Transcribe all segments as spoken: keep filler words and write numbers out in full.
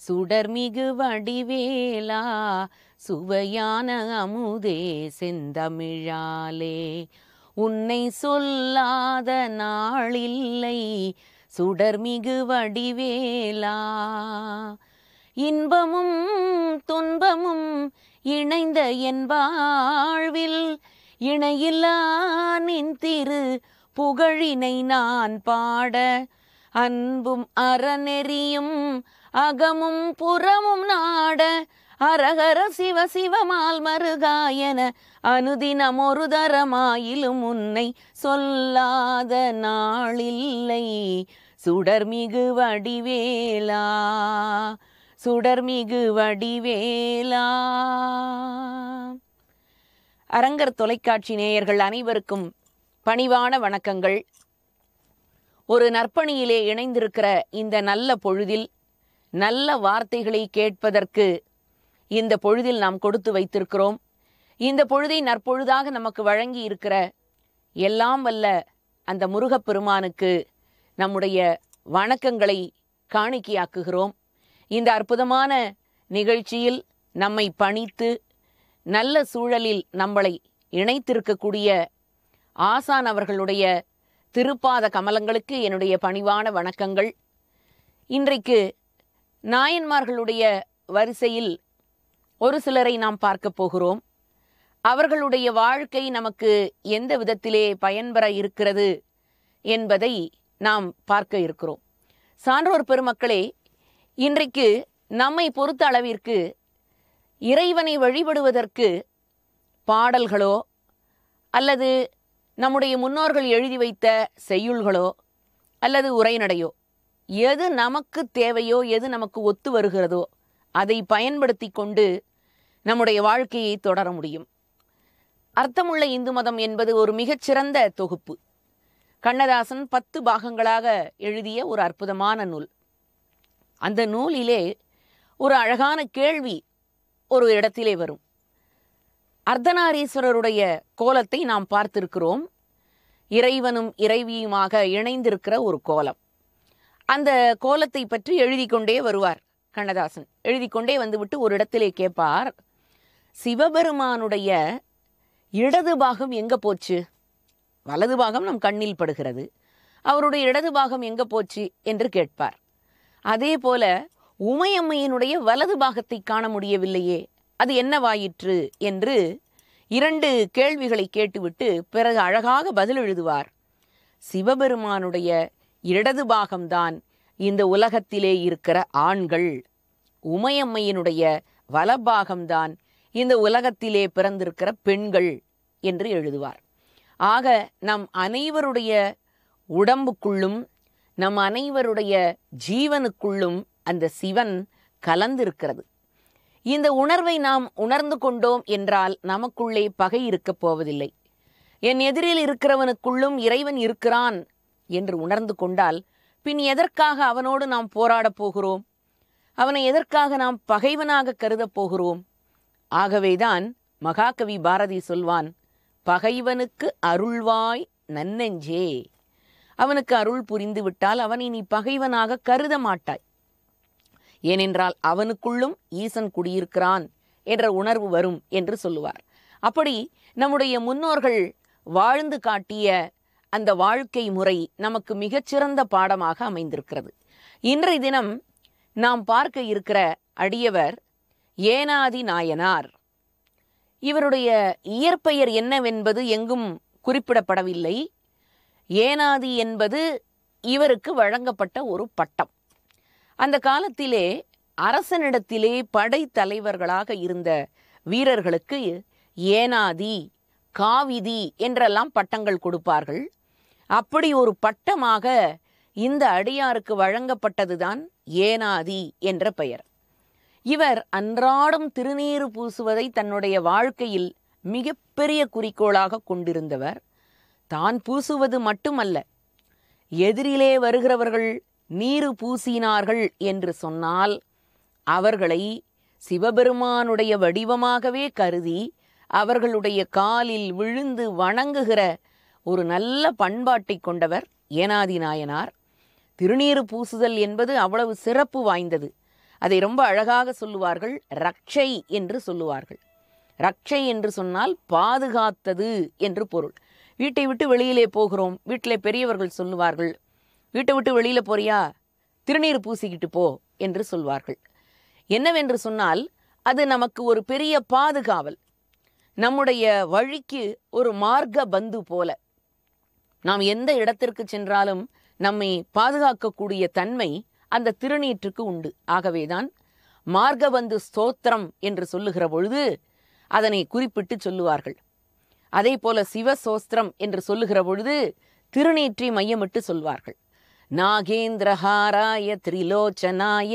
சுடர்மிகு வடிவேலா சுவையான அமுதே செந்தமிழாலே உன்னை சொல்லாத நாளில்லை சுடர்மிகு வடிவேலா. இன்பமும் துன்பமும் இணைந்த என் வாழ்வில் இணையில்லா நின் திரு புகழினை நான் பாட அன்பும் அறநெறியும் அகமும் புறமும் நாட அரகர சிவ சிவமால் மருகாயன அனுதினம் ஒரு தரமாயிலும் உன்னை சொல்லாத நாளில்லை சுடர்மிகு வடிவேலா சுடர்மிகு வடிவேலா. அரங்கர் தொலைக்காட்சி நேயர்கள் அனைவருக்கும் பணிவான வணக்கங்கள். ஒரு நற்பணியிலே இணைந்திருக்கிற இந்த நல்ல பொழுதில் நல்ல வார்த்தைகளை கேட்பதற்கு இந்த பொழுதில் நாம் கொடுத்து வைத்திருக்கிறோம். இந்த பொழுதை நற்பொழுதாக நமக்கு வழங்கி இருக்கிற எல்லாம் வல்ல அந்த முருகப்பெருமானுக்கு நம்முடைய வணக்கங்களை காணிக்கையாக்குகிறோம். இந்த அற்புதமான நிகழ்ச்சியில் நம்மை பணித்து நல்ல சூழலில் நம்மளை இணைத்திருக்கக்கூடிய ஆசான் அவர்களுடைய திருப்பாத கமலங்களுக்கு என்னுடைய பணிவான வணக்கங்கள். இன்றைக்கு நாயன்மார்களுடைய வரிசையில் ஒரு சிலரை நாம் பார்க்க போகிறோம். அவர்களுடைய வாழ்க்கை நமக்கு எந்த விதத்திலே பயன்பெற இருக்கிறது என்பதை நாம் பார்க்க இருக்கிறோம். சான்றோர் பெருமக்களே, இன்றைக்கு நம்மை பொறுத்த அளவிற்கு இறைவனை வழிபடுவதற்கு பாடல்களோ அல்லது நம்முடைய முன்னோர்கள் எழுதி வைத்த செய்யுள்களோ அல்லது உரைநடையோ எது நமக்கு தேவையோ எது நமக்கு ஒத்து வருகிறதோ அதை பயன்படுத்தி கொண்டு நம்முடைய வாழ்க்கையை தொடர முடியும். அர்த்தமுள்ள இந்து மதம் என்பது ஒரு மிகச்சிறந்த தொகுப்பு. கண்ணதாசன் பத்து பாகங்களாக எழுதிய ஒரு அற்புதமான நூல். அந்த நூலிலே ஒரு அழகான கேள்வி ஒரு இடத்திலே வரும். அர்த்தநாரீஸ்வரருடைய கோலத்தை நாம் பார்த்திருக்கிறோம். இறைவனும் இறைவியுமாக இணைந்திருக்கிற ஒரு கோலம். அந்த கோலத்தை பற்றி எழுதி கொண்டே வருவார் கண்ணதாசன். எழுதி கொண்டே வந்துவிட்டு ஒரு இடத்திலே கேட்பார், சிவபெருமானுடைய இடது பாகம் எங்கே போச்சு? வலது பாகம் நம் கண்ணில் படுகிறது, அவருடைய இடது பாகம் எங்கே போச்சு என்று கேட்பார். அதே போல உமையம்மையினுடைய வலது பாகத்தை காண முடியவில்லையே, அது என்னவாயிற்று என்று இரண்டு கேள்விகளை கேட்டுவிட்டு பிறகு அழகாக பதில் எழுதுவார். சிவபெருமானுடைய இடது பாகம்தான் இந்த உலகத்திலே இருக்கிற ஆண்கள், உமையம்மையினுடைய வலபாகம்தான் இந்த உலகத்திலே பிறந்திருக்கிற பெண்கள் என்று எழுதுவார். ஆக நம் அனைவருடைய உடம்புக்குள்ளும் நம் அனைவருடைய ஜீவனுக்குள்ளும் அந்த சிவன் கலந்திருக்கிறது. இந்த உணர்வை நாம் உணர்ந்து கொண்டோம் என்றால் நமக்குள்ளே பகை இருக்கப் போவதில்லை. என் எதிரில் இருக்கிறவனுக்குள்ளும் இறைவன் இருக்கிறான் என்று உணர்ந்து கொண்டால் பின் எதற்காக அவனோடு நாம் போராடப் போகிறோம்? அவனை எதற்காக நாம் பகைவனாக கருதப் போகிறோம்? ஆகவேதான் மகாகவி பாரதி சொல்வான், பகைவனுக்கு அருள்வாய் நன்னெஞ்சே. அவனுக்கு அருள் புரிந்து விட்டால் அவனை நீ பகைவனாக கருத மாட்டாய். ஏனென்றால் அவனுக்குள்ளும் ஈசன் குடியிருக்கிறான் என்ற உணர்வு வரும் என்று சொல்லுவார். அப்படி நம்முடைய முன்னோர்கள் வாழ்ந்து காட்டிய அந்த வாழ்க்கை முறை நமக்கு மிகச்சிறந்த பாடமாக அமைந்திருக்கிறது. இன்றைய தினம் நாம் பார்க்க இருக்கிற அடியவர் ஏனாதி நாயனார். இவருடைய இயற்பெயர் என்னவென்பது எங்கும் குறிப்பிடப்படவில்லை. ஏனாதி என்பது இவருக்கு வழங்கப்பட்ட ஒரு பட்டம். அந்த காலத்திலே அரசனிடத்திலே படைத்தலைவர்களாக இருந்த வீரர்களுக்கு ஏனாதி, காவிதி என்றெல்லாம் பட்டங்கள் கொடுப்பார்கள். அப்படி ஒரு பட்டமாக இந்த அடியாருக்கு வழங்கப்பட்டதுதான் ஏனாதி என்ற பெயர். இவர் அன்றாடம் திருநீறு பூசுவதை தன்னுடைய வாழ்க்கையில் மிகப்பெரிய குறிக்கோளாக கொண்டிருந்தவர். தான் பூசுவது மட்டுமல்ல, எதிரிலே வருகிறவர்கள் நீரு பூசினார்கள் என்று சொன்னால் அவர்களை சிவபெருமானுடைய வடிவமாகவே கருதி அவர்களுடைய காலில் விழுந்து வணங்குகிற ஒரு நல்ல பண்பாட்டை கொண்டவர் ஏனாதி நாயனார். திருநீறு பூசுதல் என்பது அவ்வளவு சிறப்பு வாய்ந்தது. அதை ரொம்ப அழகாக சொல்லுவார்கள், ரக்ஷை என்று சொல்லுவார்கள். ரக்ஷை என்று சொன்னால் பாதுகாத்தது என்று பொருள். வீட்டை விட்டு வெளியிலே போகிறோம், வீட்டிலே பெரியவர்கள் சொல்லுவார்கள், வீட்டை விட்டு வெளியில் போறியா, திருநீர் பூசிக்கிட்டு போ என்று சொல்வார்கள். என்னவென்று சொன்னால் அது நமக்கு ஒரு பெரிய பாதுகாவல், நம்முடைய வழிக்கு ஒரு மார்க்க பந்து போல. நாம் எந்த இடத்திற்கு சென்றாலும் நம்மை பாதுகாக்கக்கூடிய தன்மை அந்த திருநீற்றுக்கு உண்டு. ஆகவேதான் மார்க்கபந்து ஸ்தோத்திரம் என்று சொல்லுகிற பொழுது அதனை குறிப்பிட்டு சொல்லுவார்கள். அதே போல சிவசோஸ்திரம் என்று சொல்லுகிற பொழுது திருநீற்றை மையமிட்டு சொல்வார்கள். நாகேந்திரஹாராய திரிலோச்சனாய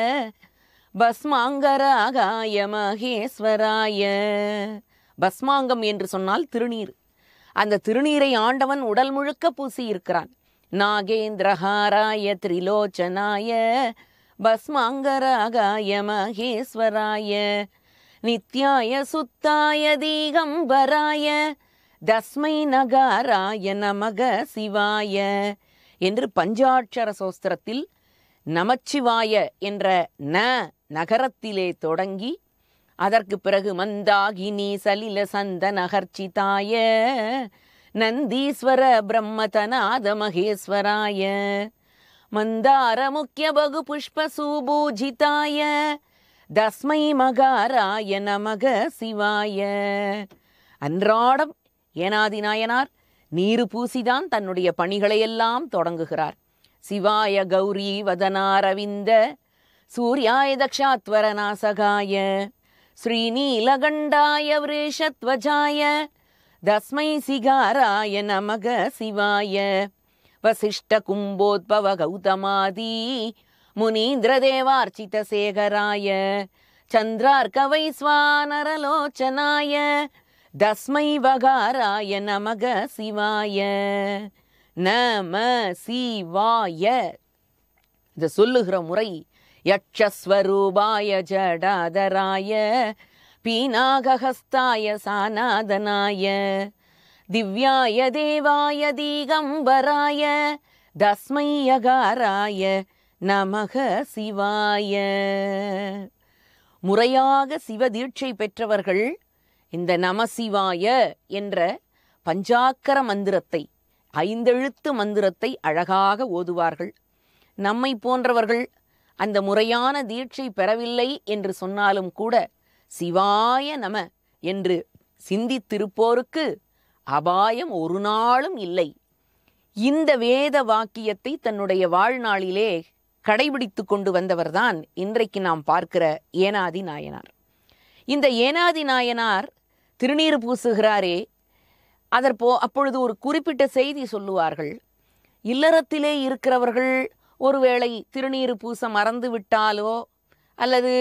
பஸ்மாங்கராகாய மகேஸ்வராய. பஸ்மாங்கம் என்று சொன்னால் திருநீர். அந்த திருநீரை ஆண்டவன் உடல் முழுக்க பூசி இருக்கிறான். நாகேந்திரஹாராய திரிலோச்சனாய பஸ்மாங்கராகாய மகேஸ்வராய நித்யாய சுத்தாய தீகம்பராய தஸ்மை நகாராய நமக சிவாய என்று பஞ்சாட்சர சோஸ்திரத்தில் நமச்சிவாய என்ற ந நகரத்திலே தொடங்கி அதற்கு பிறகு மந்தாகினி சலில சந்த நகர்ச்சிதாய நந்தீஸ்வர பிரம்மதநாத மகேஸ்வராய மந்தார முக்கிய பகு புஷ்ப சுபூஜிதாய தஸ்மை மகாராய நமக சிவாய. அன்றாடம் ஏனாதி நாயனார் நீரு பூசிதான் தன்னுடைய பணிகளையெல்லாம் தொடங்குகிறார். சிவாய கௌரி வதனாரவிந்த சூர்யாய தக்ஷாத்வர நாசகாய ஸ்ரீநீலகண்டாய விரேஷத்வஜாய தஸ்மை சிகாராய நமக சிவாய வசிஷ்ட கும்போத்பவ கௌதமாதி முனீந்திர தேவார்ச்சித சேகராய சந்திரார்க்க வைஸ்வானரலோச்சனாய தஸ்மை வகாராய நமக சிவாய நம சிவாய. இது சொல்லுகிற முறை யக்ஷஸ்வரூபாய ஜடாதராய பீனாகஹஸ்தாய சாநாதனாய திவ்யாய தேவாய தீகம்பராய தஸ்மை யகாராய நமக சிவாய. முறையாக சிவதீட்சை பெற்றவர்கள் இந்த நமசிவாய என்ற பஞ்சாக்கர மந்திரத்தை, ஐந்தெழுத்து மந்திரத்தை அழகாக ஓதுவார்கள். நம்மை போன்றவர்கள் அந்த முறையான தீட்சை பெறவில்லை என்று சொன்னாலும் கூட சிவாய நம என்று சிந்தித்திருப்போருக்கு அபாயம் ஒரு நாளும் இல்லை. இந்த வேத வாக்கியத்தை தன்னுடைய வாழ்நாளிலே கடைபிடித்து கொண்டு வந்தவர்தான் இன்றைக்கு நாம் பார்க்கிற ஏனாதி நாயனார். இந்த ஏனாதி நாயனார் திருநீர் பூசுகிறாரே, அதற்போ அப்பொழுது ஒரு குறிப்பிட்ட செய்தி சொல்லுவார்கள். இல்லறத்திலே இருக்கிறவர்கள் ஒருவேளை திருநீர் பூச மறந்து விட்டாலோ அல்லது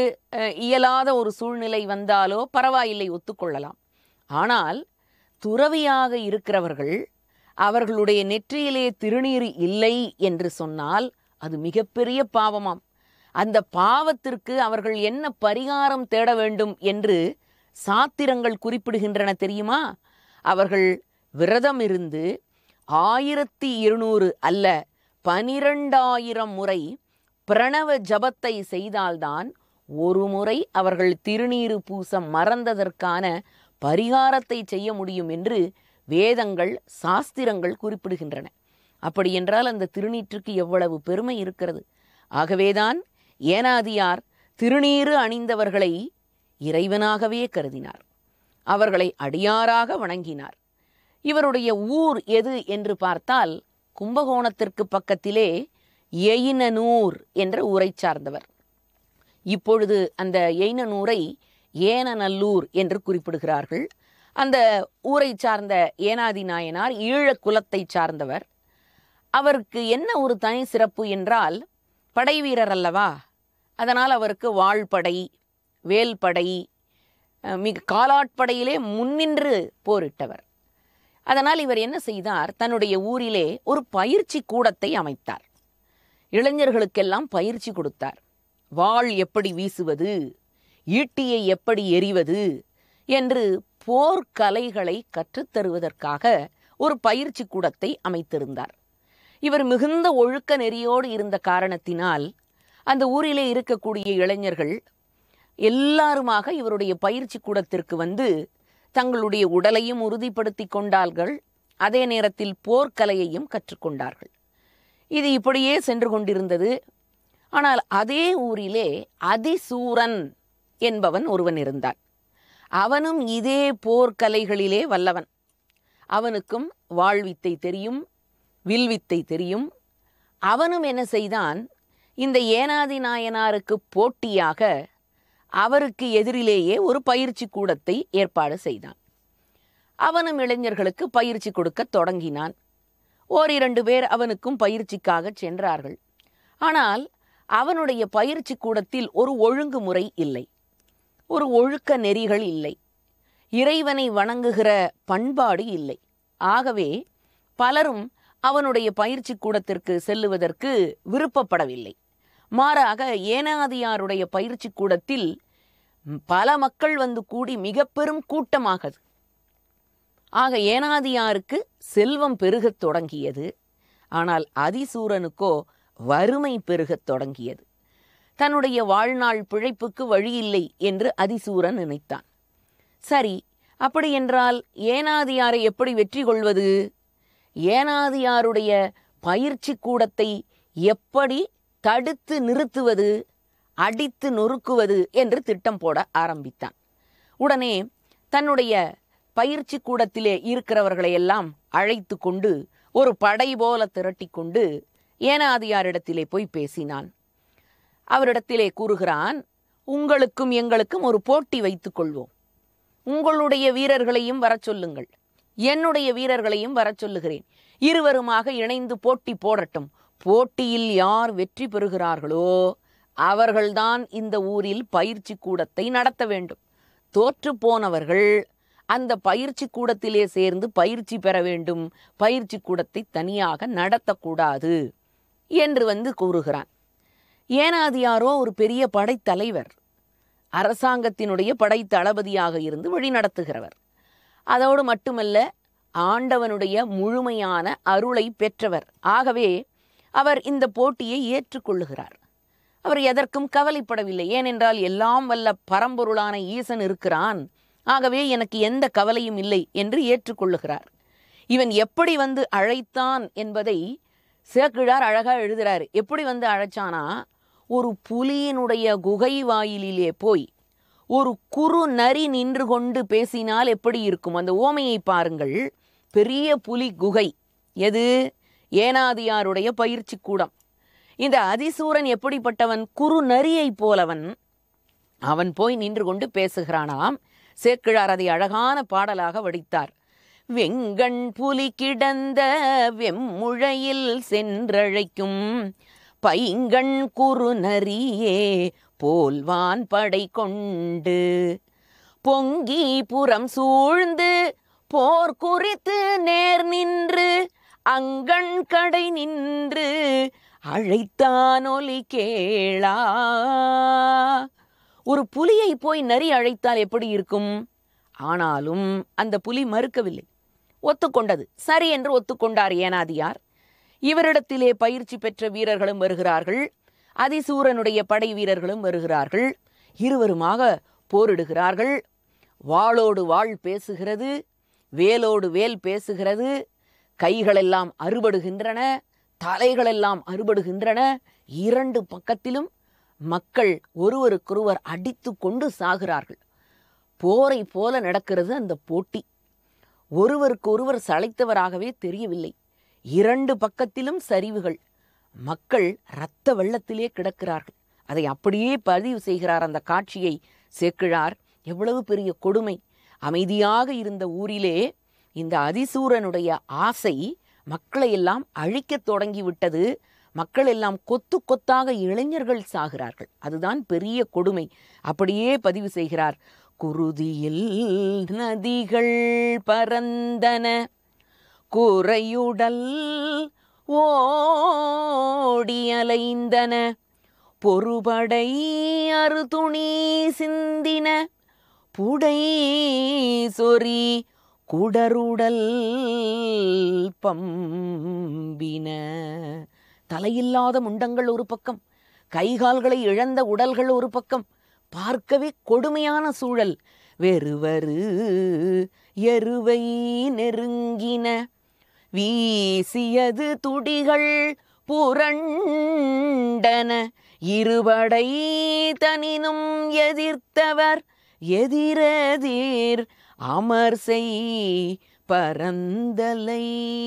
இயலாத ஒரு சூழ்நிலை வந்தாலோ பரவாயில்லை, ஒத்துக்கொள்ளலாம். ஆனால் துறவியாக இருக்கிறவர்கள் அவர்களுடைய நெற்றியிலே திருநீர் இல்லை என்று சொன்னால் அது மிகப்பெரிய பாவமாம். அந்த பாவத்திற்கு அவர்கள் என்ன பரிகாரம் தேட வேண்டும் என்று சாத்திரங்கள் குறிப்பிடுகின்றன தெரியுமா? அவர்கள் விரதம் இருந்து ஆயிரத்தி இருநூறு அல்ல பனிரெண்டாயிரம் முறை பிரணவ ஜபத்தை செய்தால்தான் ஒரு முறை அவர்கள் திருநீறு பூச மறந்ததற்கான பரிகாரத்தை செய்ய முடியும் என்று வேதங்கள் சாஸ்திரங்கள் குறிப்பிடுகின்றன. அப்படி என்றால் அந்த திருநீற்றுக்கு எவ்வளவு பெருமை இருக்கிறது. ஆகவேதான் ஏனாதியார் திருநீறு அணிந்தவர்களை இறைவனாகவே கருதினார், அவர்களை அடியாராக வணங்கினார். இவருடைய ஊர் எது என்று பார்த்தால் கும்பகோணத்திற்கு பக்கத்திலே எயினனூர் என்ற ஊரை சார்ந்தவர். இப்பொழுது அந்த எயினனூரை ஏனநல்லூர் என்று குறிப்பிடுகிறார்கள். அந்த ஊரை சார்ந்த ஏனாதி நாயனார் ஈழ குலத்தை சார்ந்தவர். அவருக்கு என்ன ஒரு தனி சிறப்பு என்றால், படை வீரர் அல்லவா, அதனால் அவருக்கு வாழ்படை, வேல்படை, மிக காலாட்படையிலே முன்னின்று போரிட்டவர். அதனால் இவர் என்ன செய்தார், தன்னுடைய ஊரிலே ஒரு பயிற்சி கூடத்தை அமைத்தார். இளைஞர்களுக்கெல்லாம் பயிற்சி கொடுத்தார். வாள் எப்படி வீசுவது, ஈட்டியை எப்படி எறிவது என்று போர்க்கலைகளை கற்றுத்தருவதற்காக ஒரு பயிற்சி கூடத்தை அமைத்திருந்தார். இவர் மிகுந்த ஒழுக்க நெறியோடு இருந்த காரணத்தினால் அந்த ஊரிலே இருக்கக்கூடிய இளைஞர்கள் எல்லாருமாக இவருடைய பயிற்சி கூடத்திற்கு வந்து தங்களுடைய உடலையும் உறுதிப்படுத்தி கொண்டார்கள். அதே நேரத்தில் போர்க்கலையையும் கற்றுக்கொண்டார்கள். இது இப்படியே சென்று கொண்டிருந்தது. ஆனால் அதே ஊரிலே அதிசூரன் என்பவன் ஒருவன் இருந்தான். அவனும் இதே போர்க்கலைகளிலே வல்லவன். அவனுக்கும் வாழ்வித்தை தெரியும், வில்வித்தை தெரியும். அவனும் என்ன செய்தான், இந்த ஏனாதி நாயனாருக்கு போட்டியாக அவருக்கு எதிரிலேயே ஒரு பயிற்சி கூடத்தை ஏற்பாடு செய்தான். அவனும் இளைஞர்களுக்கு பயிற்சி கொடுக்க தொடங்கினான். ஓரிரண்டு பேர் அவனுக்கும் பயிற்சிக்காக சென்றார்கள். ஆனால் அவனுடைய பயிற்சி கூடத்தில் ஒரு ஒழுங்குமுறை இல்லை, ஒரு ஒழுக்க நெறிகள் இல்லை, இறைவனை வணங்குகிற பண்பாடு இல்லை. ஆகவே பலரும் அவனுடைய பயிற்சி கூடத்திற்கு செல்லுவதற்கு விருப்பப்படவில்லை. மாறாக ஏனாதியாருடைய பயிற்சி கூடத்தில் பல மக்கள் வந்து கூடி மிக பெரும் கூட்டமாகது. ஆக ஏனாதியாருக்கு செல்வம் பெருகத் தொடங்கியது. ஆனால் அதிசூரனுக்கோ வறுமை பெருகத் தொடங்கியது. தன்னுடைய வாழ்நாள் பிழைப்புக்கு வழியில்லை என்று அதிசூரன் நினைத்தான். சரி, அப்படி என்றால் ஏனாதியாரை எப்படி வெற்றி கொள்வது? ஏனாதியாருடைய பயிற்சி கூடத்தை எப்படி தடுத்து நிறுத்துவது, அடித்து நொறுக்குவது என்று திட்டம் போட ஆரம்பித்தான். உடனே தன்னுடைய பயிற்சி கூடத்திலே இருக்கிறவர்களை எல்லாம் அழைத்து கொண்டு ஒரு படை போல திரட்டி கொண்டு ஏனாதியாரிடத்திலே போய் பேசினான். அவரிடத்திலே கூறுகிறான், உங்களுக்கும் எங்களுக்கும் ஒரு போட்டி வைத்து கொள்வோம். உங்களுடைய வீரர்களையும் வர சொல்லுங்கள், என்னுடைய வீரர்களையும் வர சொல்லுகிறேன். இருவருமாக இணைந்து போட்டி போடட்டும். போட்டியில் யார் வெற்றி பெறுகிறார்களோ அவர்கள்தான் இந்த ஊரில் பயிற்சி கூடத்தை நடத்த வேண்டும். தோற்று போனவர்கள் அந்த பயிற்சி கூடத்திலே சேர்ந்து பயிற்சி பெற வேண்டும். பயிற்சி கூடத்தை தனியாக நடத்தக்கூடாது என்று வந்து கூறுகிறான். ஏனாதியாரோ ஒரு பெரிய படைத்தலைவர், அரசாங்கத்தினுடைய படை தளபதியாக இருந்து வழிநடத்துகிறவர். அதோடு மட்டுமல்ல, ஆண்டவனுடைய முழுமையான அருளை பெற்றவர். ஆகவே அவர் இந்த போட்டியை ஏற்றுக்கொள்ளுகிறார். அவர் எதற்கும் கவலைப்படவில்லை. ஏனென்றால் எல்லாம் வல்ல பரம்பொருளான ஈசன் இருக்கிறான். ஆகவே எனக்கு எந்த கவலையும் இல்லை என்று ஏற்றுக்கொள்ளுகிறார். இவன் எப்படி வந்து அழைத்தான் என்பதை சேக்கிழார் அழகா எழுதுகிறார். எப்படி வந்து அழைச்சானா, ஒரு புலியினுடைய குகை வாயிலிலே போய் ஒரு குறு நரி நின்று கொண்டு பேசினால் எப்படி இருக்கும்? அந்த ஓமையை பாருங்கள். பெரிய புலி குகை எது? ஏனாதியாருடைய பயிற்சி கூடம். இந்த அதிசூரன் எப்படிப்பட்டவன்? குறு நரியை போலவன். அவன் போய் நின்று கொண்டு பேசுகிறானாம். சேக்கிழார் அதை அழகான பாடலாக வடித்தார். வெங்கண் புலி கிடந்த வெம்முழையில் சென்றழைக்கும் பைங்கண் குறு நரியே போல்வான் படை கொண்டு பொங்கி புறம் சூழ்ந்து போர் குறித்து நேர் நின்று அங்கண் கடை நின்று அழைத்தான் ஒலி கேளா. ஒரு புலியை போய் நரி அழைத்தால் எப்படி இருக்கும்? ஆனாலும் அந்த புலி மறுக்கவில்லை, ஒத்துக்கொண்டது. சரி என்று ஒத்துக்கொண்டார் ஏனாதியார். இவரிடத்திலே பயிற்சி பெற்ற வீரர்களும் வருகிறார்கள், அதிசூரனுடைய படை வீரர்களும் வருகிறார்கள். இருவருமாக போரிடுகிறார்கள். வாளோடு வாள் பேசுகிறது, வேலோடு வேல் பேசுகிறது. கைகளெல்லாம் அறுபடுகின்றன, தலைகளெல்லாம் அறுபடுகின்றன. இரண்டு பக்கத்திலும் மக்கள் ஒருவருக்கொருவர் அடித்து கொண்டு சாகிறார்கள். போரை போல நடக்கிறது அந்த போட்டி. ஒருவருக்கு ஒருவர் சளைத்தவராகவே தெரியவில்லை. இரண்டு பக்கத்திலும் சரிவுகள். மக்கள் இரத்த வெள்ளத்திலே கிடக்கிறார்கள். அதை அப்படியே பதிவு செய்கிறார் அந்த காட்சியை சேக்கிழார். எவ்வளவு பெரிய கொடுமை! அமைதியாக இருந்த ஊரிலே இந்த அதிசூரனுடைய ஆசை மக்களை எல்லாம் அழிக்கத் தொடங்கிவிட்டது. மக்கள் எல்லாம் கொத்து கொத்தாக இளைஞர்கள் சாகிறார்கள். அதுதான் பெரிய கொடுமை. அப்படியே பதிவு செய்கிறார். குருதியில் நதிகள் பரந்தன குறையுடல் ஓடி அலைந்தன பொறுபடை அறுதுணி சிந்தின புடை சொறி குடருடல் பம்பின. தலையில்லாத முண்டங்கள் ஒரு பக்கம், கைகால்களை இழந்த உடல்கள் ஒரு பக்கம், பார்க்கவே கொடுமையான சூழல். வெறுவரு எருவை நெருங்கின வீசியது துடிகள் புரண்டன இருபடை தனினும் எதிர்த்தவர் எதிரெதிர் அமர் செய் பரந்தலை.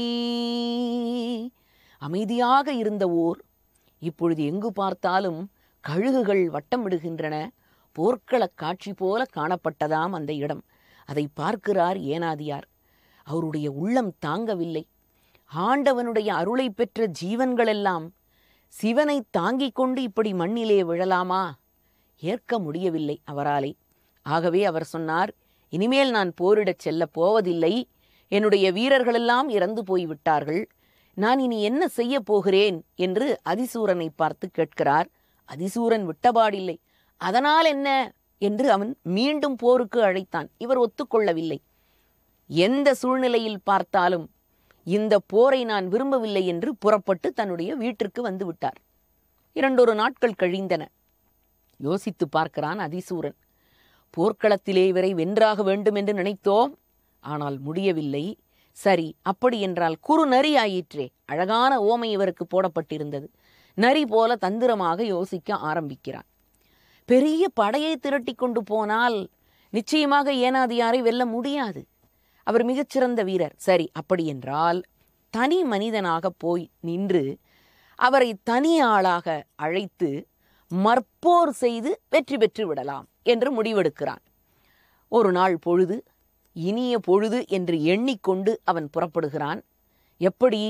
அமைதியாக இருந்த ஊர் இப்பொழுது எங்கு பார்த்தாலும் கழுகுகள் வட்டமிடுகின்றன. போர்க்களக் காட்சி போல காணப்பட்டதாம் அந்த இடம். அதை பார்க்கிறார் ஏனாதியார். அவருடைய உள்ளம் தாங்கவில்லை. ஆண்டவனுடைய அருளை பெற்ற ஜீவன்களெல்லாம் சிவனை தாங்கிக் கொண்டு இப்படி மண்ணிலே விழலாமா? ஏற்க முடியவில்லை அவராலே. ஆகவே அவர் சொன்னார், இனிமேல் நான் போரிடச் செல்ல போவதில்லை. என்னுடைய வீரர்களெல்லாம் இறந்து போய்விட்டார்கள். நான் இனி என்ன செய்ய போகிறேன் என்று அதிசூரனை பார்த்து கேட்கிறார். அதிசூரன் விட்டபாடில்லை. அதனால் என்ன என்று அவன் மீண்டும் போருக்கு அழைத்தான். இவர் ஒத்துக்கொள்ளவில்லை. எந்த சூழ்நிலையில் பார்த்தாலும் இந்த போரை நான் விரும்பவில்லை என்று புறப்பட்டு தன்னுடைய வீட்டிற்கு வந்து விட்டார். இரண்டொரு நாட்கள் கழிந்தன. யோசித்து பார்க்கிறான் அதிசூரன். போர்க்களத்திலே இவரை வென்றாக வேண்டும் என்று நினைத்தோம், ஆனால் முடியவில்லை. சரி, அப்படி என்றால் குறு நரி ஆயிற்றே. அழகான ஓமை இவருக்கு போடப்பட்டிருந்தது. நரி போல தந்திரமாக யோசிக்க ஆரம்பிக்கிறான். பெரிய படையை திரட்டி கொண்டு போனால் நிச்சயமாக ஏனாதியாரை வெல்ல முடியாது. அவர் மிகச்சிறந்த வீரர். சரி, அப்படி என்றால் தனி மனிதனாக போய் நின்று அவரை தனி ஆளாக அழைத்து மற்போர் செய்து வெற்றி பெற்று விடலாம் என்று முடிவெடுக்கிறான். ஒரு நாள் பொழுது, இனிய பொழுது என்று எண்ணிக்கொண்டு அவன் புறப்படுகிறான். எப்படி?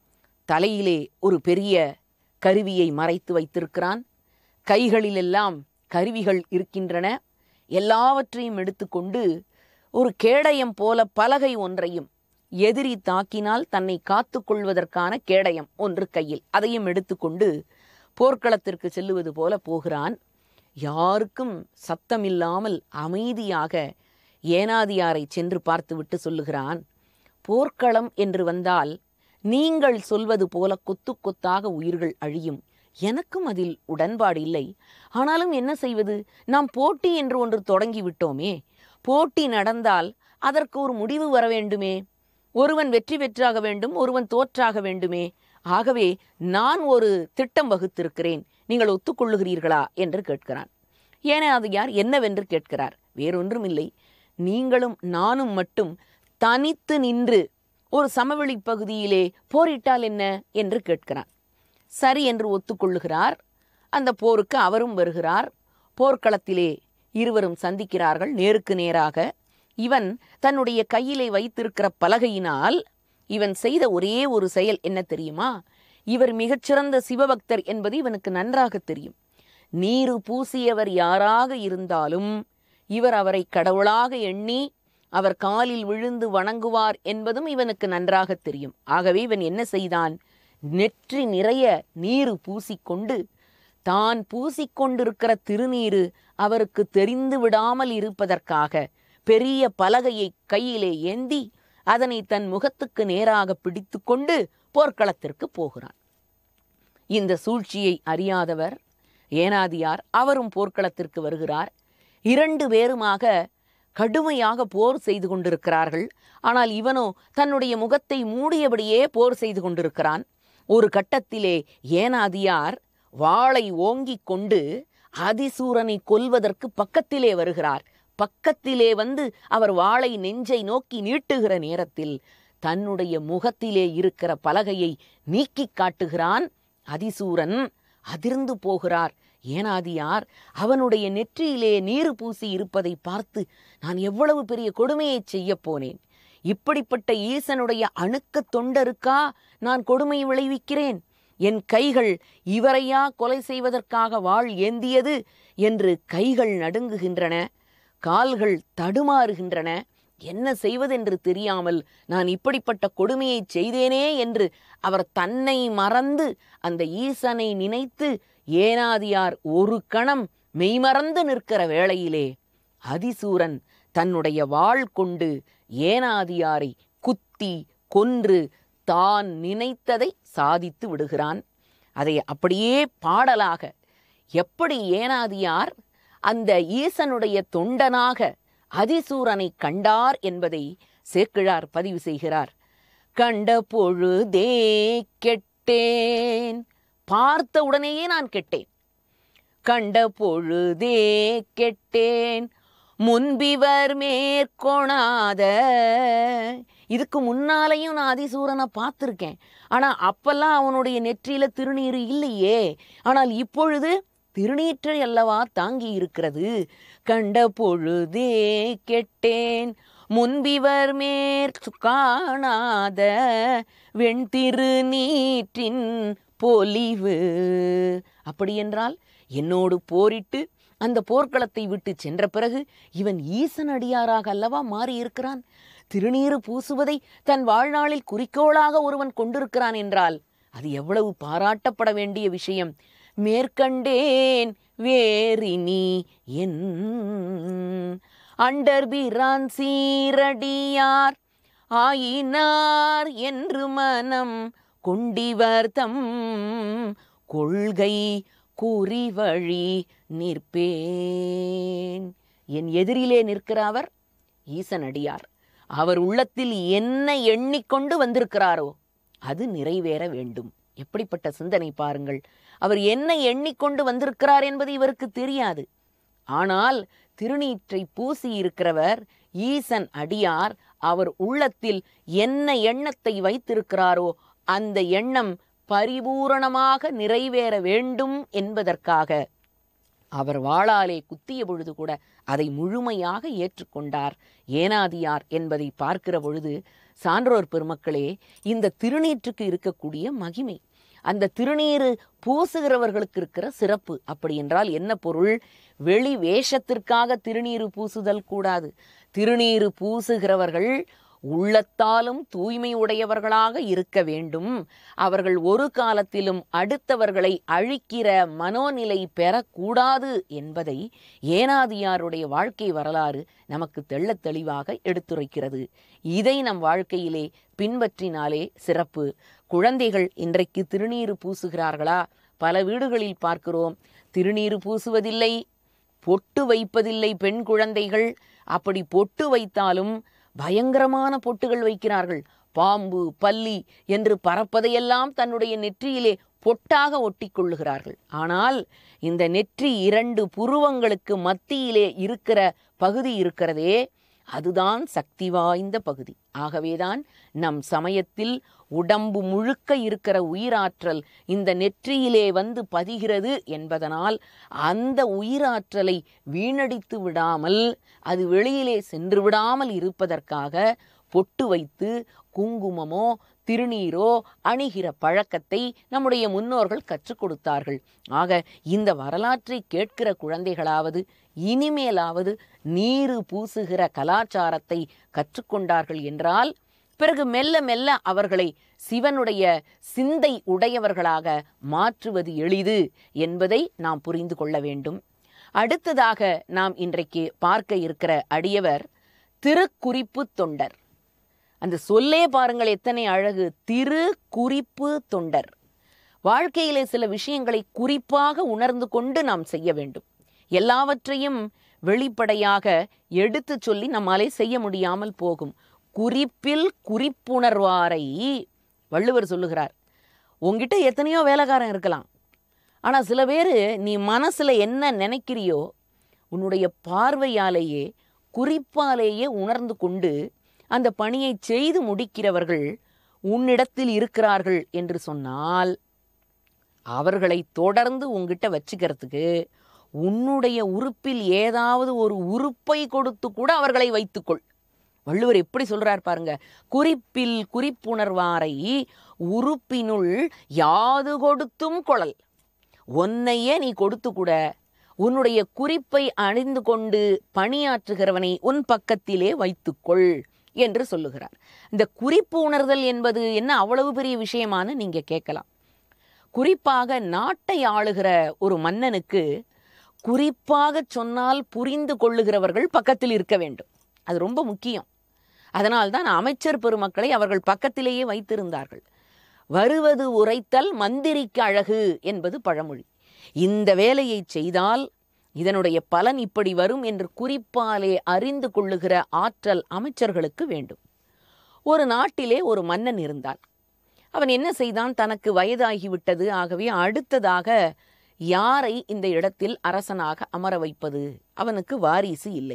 தலையிலே ஒரு பெரிய கருவியை மறைத்து வைத்திருக்கிறான். கைகளிலெல்லாம் கருவிகள் இருக்கின்றன. எல்லாவற்றையும் எடுத்துக்கொண்டு ஒரு கேடயம் போல பலகை ஒன்றையும், எதிரி தாக்கினால் தன்னை காத்து கொள்வதற்கான கேடயம் ஒன்று கையில், அதையும் எடுத்துக்கொண்டு போர்க்களத்திற்கு செல்லுவது போல போகிறான். யாருக்கும் சத்தமில்லாமல் அமைதியாக ஏனாதியாரை சென்று பார்த்துவிட்டு சொல்லுகிறான், போர்க்களம் என்று வந்தால் நீங்கள் சொல்வது போல கொத்து கொத்தாக உயிர்கள் அழியும். எனக்கும் அதில் உடன்பாடு இல்லை. ஆனாலும் என்ன செய்வது? நாம் போட்டி என்று ஒன்று தொடங்கிவிட்டோமே. போட்டி நடந்தால் அதற்கு ஒரு முடிவு வர வேண்டுமே. ஒருவன் வெற்றி பெற்றாக வேண்டும், ஒருவன் தோற்றாக வேண்டுமே. ஆகவே நான் ஒரு திட்டம் வகுத்திருக்கிறேன், நீங்கள் ஒத்துக்கொள்ளுகிறீர்களா என்று கேட்கிறான். ஏனாதியார் என்னவென்று கேட்கிறார். வேறொன்றும் இல்லை, நீங்களும் நானும் மட்டும் தனித்து நின்று ஒரு சமவெளி பகுதியிலே போரிட்டால் என்ன என்று கேட்கிறான். சரி என்று ஒத்துக்கொள்ளுகிறார். அந்த போருக்கு அவரும் வருகிறார். போர்க்களத்திலே இருவரும் சந்திக்கிறார்கள் நேருக்கு நேராக. இவன் தன்னுடைய கையிலே வைத்திருக்கிற பலகையினால் இவன் செய்த ஒரே ஒரு செயல் என்ன தெரியுமா? இவர் மிகச்சிறந்த சிவபக்தர் என்பது இவனுக்கு நன்றாக தெரியும். நீரு பூசியவர் யாராக இருந்தாலும் இவர் அவரை கடவுளாக எண்ணி அவர் காலில் விழுந்து வணங்குவார் என்பதும் இவனுக்கு நன்றாக தெரியும். ஆகவே இவன் என்ன செய்தான்? நெற்றி நிறைய நீரு பூசிக்கொண்டு தான் பூசிக்கொண்டிருக்கிற திருநீரு அவருக்கு தெரிந்து விடாமல் இருப்பதற்காக பெரிய பலகையை கையிலே ஏந்தி அதனை தன் முகத்துக்கு நேராக பிடித்து கொண்டு போர்க்களத்திற்கு போகிறான். இந்த சூழ்ச்சியை அறியாதவர் ஏனாதியார். அவரும் போர்க்களத்திற்கு வருகிறார். இரண்டு பேருமாக கடுமையாக போர் செய்து கொண்டிருக்கிறார்கள். ஆனால் இவனோ தன்னுடைய முகத்தை மூடியபடியே போர் செய்து கொண்டிருக்கிறான். ஒரு கட்டத்திலே ஏனாதியார் வாளை ஓங்கிக் கொண்டு அதிசூரனை கொல்வதற்கு பக்கத்திலே வருகிறார். பக்கத்திலே வந்து அவர் வாளை நெஞ்சை நோக்கி நீட்டுகிற நேரத்தில் தன்னுடைய முகத்திலே இருக்கிற பலகையை நீக்கி காட்டுகிறான் அதிசூரன். அதிர்ந்து போகிறார் ஏனாதியார். அவனுடைய நெற்றியிலே நீர் பூசி இருப்பதை பார்த்து, நான் எவ்வளவு பெரிய கொடுமையை செய்ய போனேன். இப்படிப்பட்ட ஈசனுடைய அணுக்க தொண்டருக்கா நான் கொடுமை விளைவிக்கிறேன்? என் கைகள் இவரையா கொலை செய்வதற்காக வாள் ஏந்தியது என்று கைகள் நடுங்குகின்றன, கால்கள் தடுமாறுகின்றன. என்ன செய்வதென்று தெரியாமல் நான் இப்படிப்பட்ட கொடுமையை செய்தேனே என்று அவர் தன்னை மறந்து அந்த ஈசனை நினைத்து ஏனாதியார் ஒரு கணம் மெய்மறந்து நிற்கிற வேளையிலே அதிசூரன் தன்னுடைய வாள் கொண்டு ஏனாதியாரை குத்தி கொன்று தான் நினைத்ததை சாதித்து விடுகிறான். அதை அப்படியே பாடலாக எப்படி ஏனாதியார் அந்த ஈசனுடைய தொண்டனாக அதிசூரனை கண்டார் என்பதை சேக்கிழார் பதிவு செய்கிறார். கண்ட பொழுதே கெட்டேன், பார்த்த உடனேயே நான் கெட்டேன். கண்ட பொழுதே கெட்டேன் முன்பிவர் மேற்கொணாத. இதுக்கு முன்னாலையும் நான் அதிசூரனை பார்த்துருக்கேன். ஆனால் அப்பெல்லாம் அவனுடைய நெற்றியில திருநீர் இல்லையே. ஆனால் இப்பொழுது திருநீற்றை அல்லவா தாங்கி இருக்கிறது. கண்ட பொழுதே கெட்டேன் முன்பிவர் மேற்காணாத வெண்திருநீற்றின் பொலிவு. அப்படியென்றால் என்னோடு போரிட்டு அந்த போர்க்களத்தை விட்டு சென்ற பிறகு இவன் ஈசனடியாராக அல்லவா மாறியிருக்கிறான். திருநீறு பூசுவதை தன் வாழ்நாளில் குறிக்கோளாக ஒருவன் கொண்டிருக்கிறான் என்றால் அது எவ்வளவு பாராட்டப்பட வேண்டிய விஷயம். மேற்கண்டேன் வேறினி என் அண்டர்பிரான் சீரடியார் ஆயினார் என்று மனம் கொண்டிவர் தம் கொள்கை குறிவழி நிற்பேன். என் எதிரிலே நிற்கிறவர் ஈசனடியார். அவர் உள்ளத்தில் என்ன எண்ணிக்கொண்டு வந்திருக்கிறாரோ அது நிறைவேற வேண்டும். எப்படிப்பட்ட சிந்தனை பாருங்கள். அவர் என்ன எண்ணிக்கொண்டு வந்திருக்கிறார் என்பது இவருக்கு தெரியாது. ஆனால் திருநீற்றை பூசி இருக்கிறவர் ஈசன் அடியார். அவர் உள்ளத்தில் என்ன எண்ணத்தை வைத்திருக்கிறாரோ அந்த எண்ணம் பரிபூரணமாக நிறைவேற வேண்டும் என்பதற்காக அவர் வாளாலே குத்திய பொழுது கூட அதை முழுமையாக ஏற்றுக்கொண்டார் ஏனாதியார் என்பதை பார்க்கிற பொழுது, சான்றோர் பெருமக்களே, இந்த திருநீற்றுக்கு இருக்கக்கூடிய மகிமை, அந்த திருநீறு பூசுகிறவர்களுக்கு இருக்கிற சிறப்பு. அப்படி என்றால் என்ன பொருள்? வெளி வேஷத்திற்காக திருநீறு பூசுதல் கூடாது. திருநீறு பூசுகிறவர்கள் உள்ளத்தாலும் தூய்மை உடையவர்களாக இருக்க வேண்டும். அவர்கள் ஒரு காலத்திலும் அடுத்தவர்களை அழிக்கிற மனோநிலை பெறக்கூடாது என்பதை ஏனாதியாருடைய வாழ்க்கை வரலாறு நமக்கு தெள்ளத் தெளிவாக எடுத்துரைக்கிறது. இதை நம் வாழ்க்கையிலே பின்பற்றினாலே சிறப்பு. குழந்தைகள் இன்றைக்கு திருநீறு பூசுகிறார்களா? பல வீடுகளில் பார்க்கிறோம், திருநீறு பூசுவதில்லை, பொட்டு வைப்பதில்லை பெண் குழந்தைகள். அப்படி பொட்டு வைத்தாலும் பயங்கரமான பொட்டுகள் வைக்கிறார்கள். பாம்பு, பல்லி என்று பறப்பதையெல்லாம் தன்னுடைய நெற்றியிலே பொட்டாக ஒட்டி கொள்ளுகிறார்கள். ஆனால் இந்த நெற்றி இரண்டு புருவங்களுக்கு மத்தியிலே இருக்கிற பகுதி இருக்கிறதே, அதுதான் சக்தி வாய்ந்த பகுதி. ஆகவேதான் நம் சமயத்தில் உடம்பு முழுக்க இருக்கிற உயிராற்றல் இந்த நெற்றியிலே வந்து பதிகிறது என்பதனால் அந்த உயிராற்றலை வீணடித்து விடாமல், அது வெளியிலே சென்று விடாமல் இருப்பதற்காக பொட்டு வைத்து குங்குமமோ திருநீரோ அணிகிற பழக்கத்தை நம்முடைய முன்னோர்கள் கற்றுக் கொடுத்தார்கள். ஆக இந்த வரலாற்றை கேட்கிற குழந்தைகளாவது இனிமேலாவது நீரு பூசுகிற கலாச்சாரத்தை கற்றுக்கொண்டார்கள் என்றால் பிறகு மெல்ல மெல்ல அவர்களை சிவனுடைய சிந்தை உடையவர்களாக மாற்றுவது எளிது என்பதை நாம் புரிந்து கொள்ள வேண்டும். அடுத்ததாக நாம் இன்றைக்கு பார்க்க இருக்கிற அடியவர் திருக்குறிப்பு தொண்டர். அந்த சொல்லே பாருங்கள் எத்தனை அழகு. திருக்குறிப்பு தொண்டர். வாழ்க்கையிலே சில விஷயங்களை குறிப்பாக உணர்ந்து கொண்டு நாம் செய்ய வேண்டும். எல்லாவற்றையும் வெளிப்படையாக எடுத்து சொல்லி நம்மாலே செய்ய முடியாமல் போகும். குறிப்பில் குறிப்புணர்வாரை வள்ளுவர் சொல்லுகிறார். உங்ககிட்ட எத்தனையோ வேலைக்காரன் இருக்கலாம், ஆனால் சில பேர் நீ மனசில் என்ன நினைக்கிறியோ உன்னுடைய பார்வையாலேயே குறிப்பாலேயே உணர்ந்து கொண்டு அந்த பணியை செய்து முடிக்கிறவர்கள் உன்னிடத்தில் இருக்கிறார்கள் என்று சொன்னால் அவர்களை தொடர்ந்து உங்ககிட்ட வச்சுக்கிறதுக்கு உன்னுடைய உறுப்பில் ஏதாவது ஒரு உறுப்பை கொடுத்து கூட அவர்களை வைத்துக்கொள். வள்ளுவர் எப்படி சொல்றார் பாருங்க. குறிப்பில் குறிப்புணர்வாரை உறுப்பினுள் யாது கொடுத்தும் கொளல். ஒன்னையே நீ கொடுத்து கூட உன்னுடைய குறிப்பை அணிந்து கொண்டு பணியாற்றுகிறவனை உன் பக்கத்திலே வைத்துக்கொள் என்று சொல்லுகிறார். இந்த குறிப்பு உணர்தல் என்பது என்ன அவ்வளவு பெரிய விஷயமான நீங்க கேட்கலாம். குறிப்பாக நாட்டை ஆளுகிற ஒரு மன்னனுக்கு குறிப்பாக சொன்னால் புரிந்து கொள்ளுகிறவர்கள் பக்கத்தில் இருக்க வேண்டும். அது ரொம்ப முக்கியம். அதனால்தான் அமைச்சர் பெருமக்களை அவர்கள் பக்கத்திலேயே வைத்திருந்தார்கள். வருவது உரைத்தல் மந்திரிக்கு அழகு என்பது பழமொழி. இந்த வேலையை செய்தால் இதனுடைய பலன் இப்படி வரும் என்று குறிப்பாலே அறிந்து கொள்ளுகிற ஆற்றல் அமைச்சர்களுக்கு வேண்டும். ஒரு நாட்டிலே ஒரு மன்னன் இருந்தான். அவன் என்ன செய்தான்? தனக்கு வயதாகிவிட்டது. ஆகவே அடுத்ததாக யாரை இந்த இடத்தில் அரசனாக அமர வைப்பது? அவனுக்கு வாரிசு இல்லை.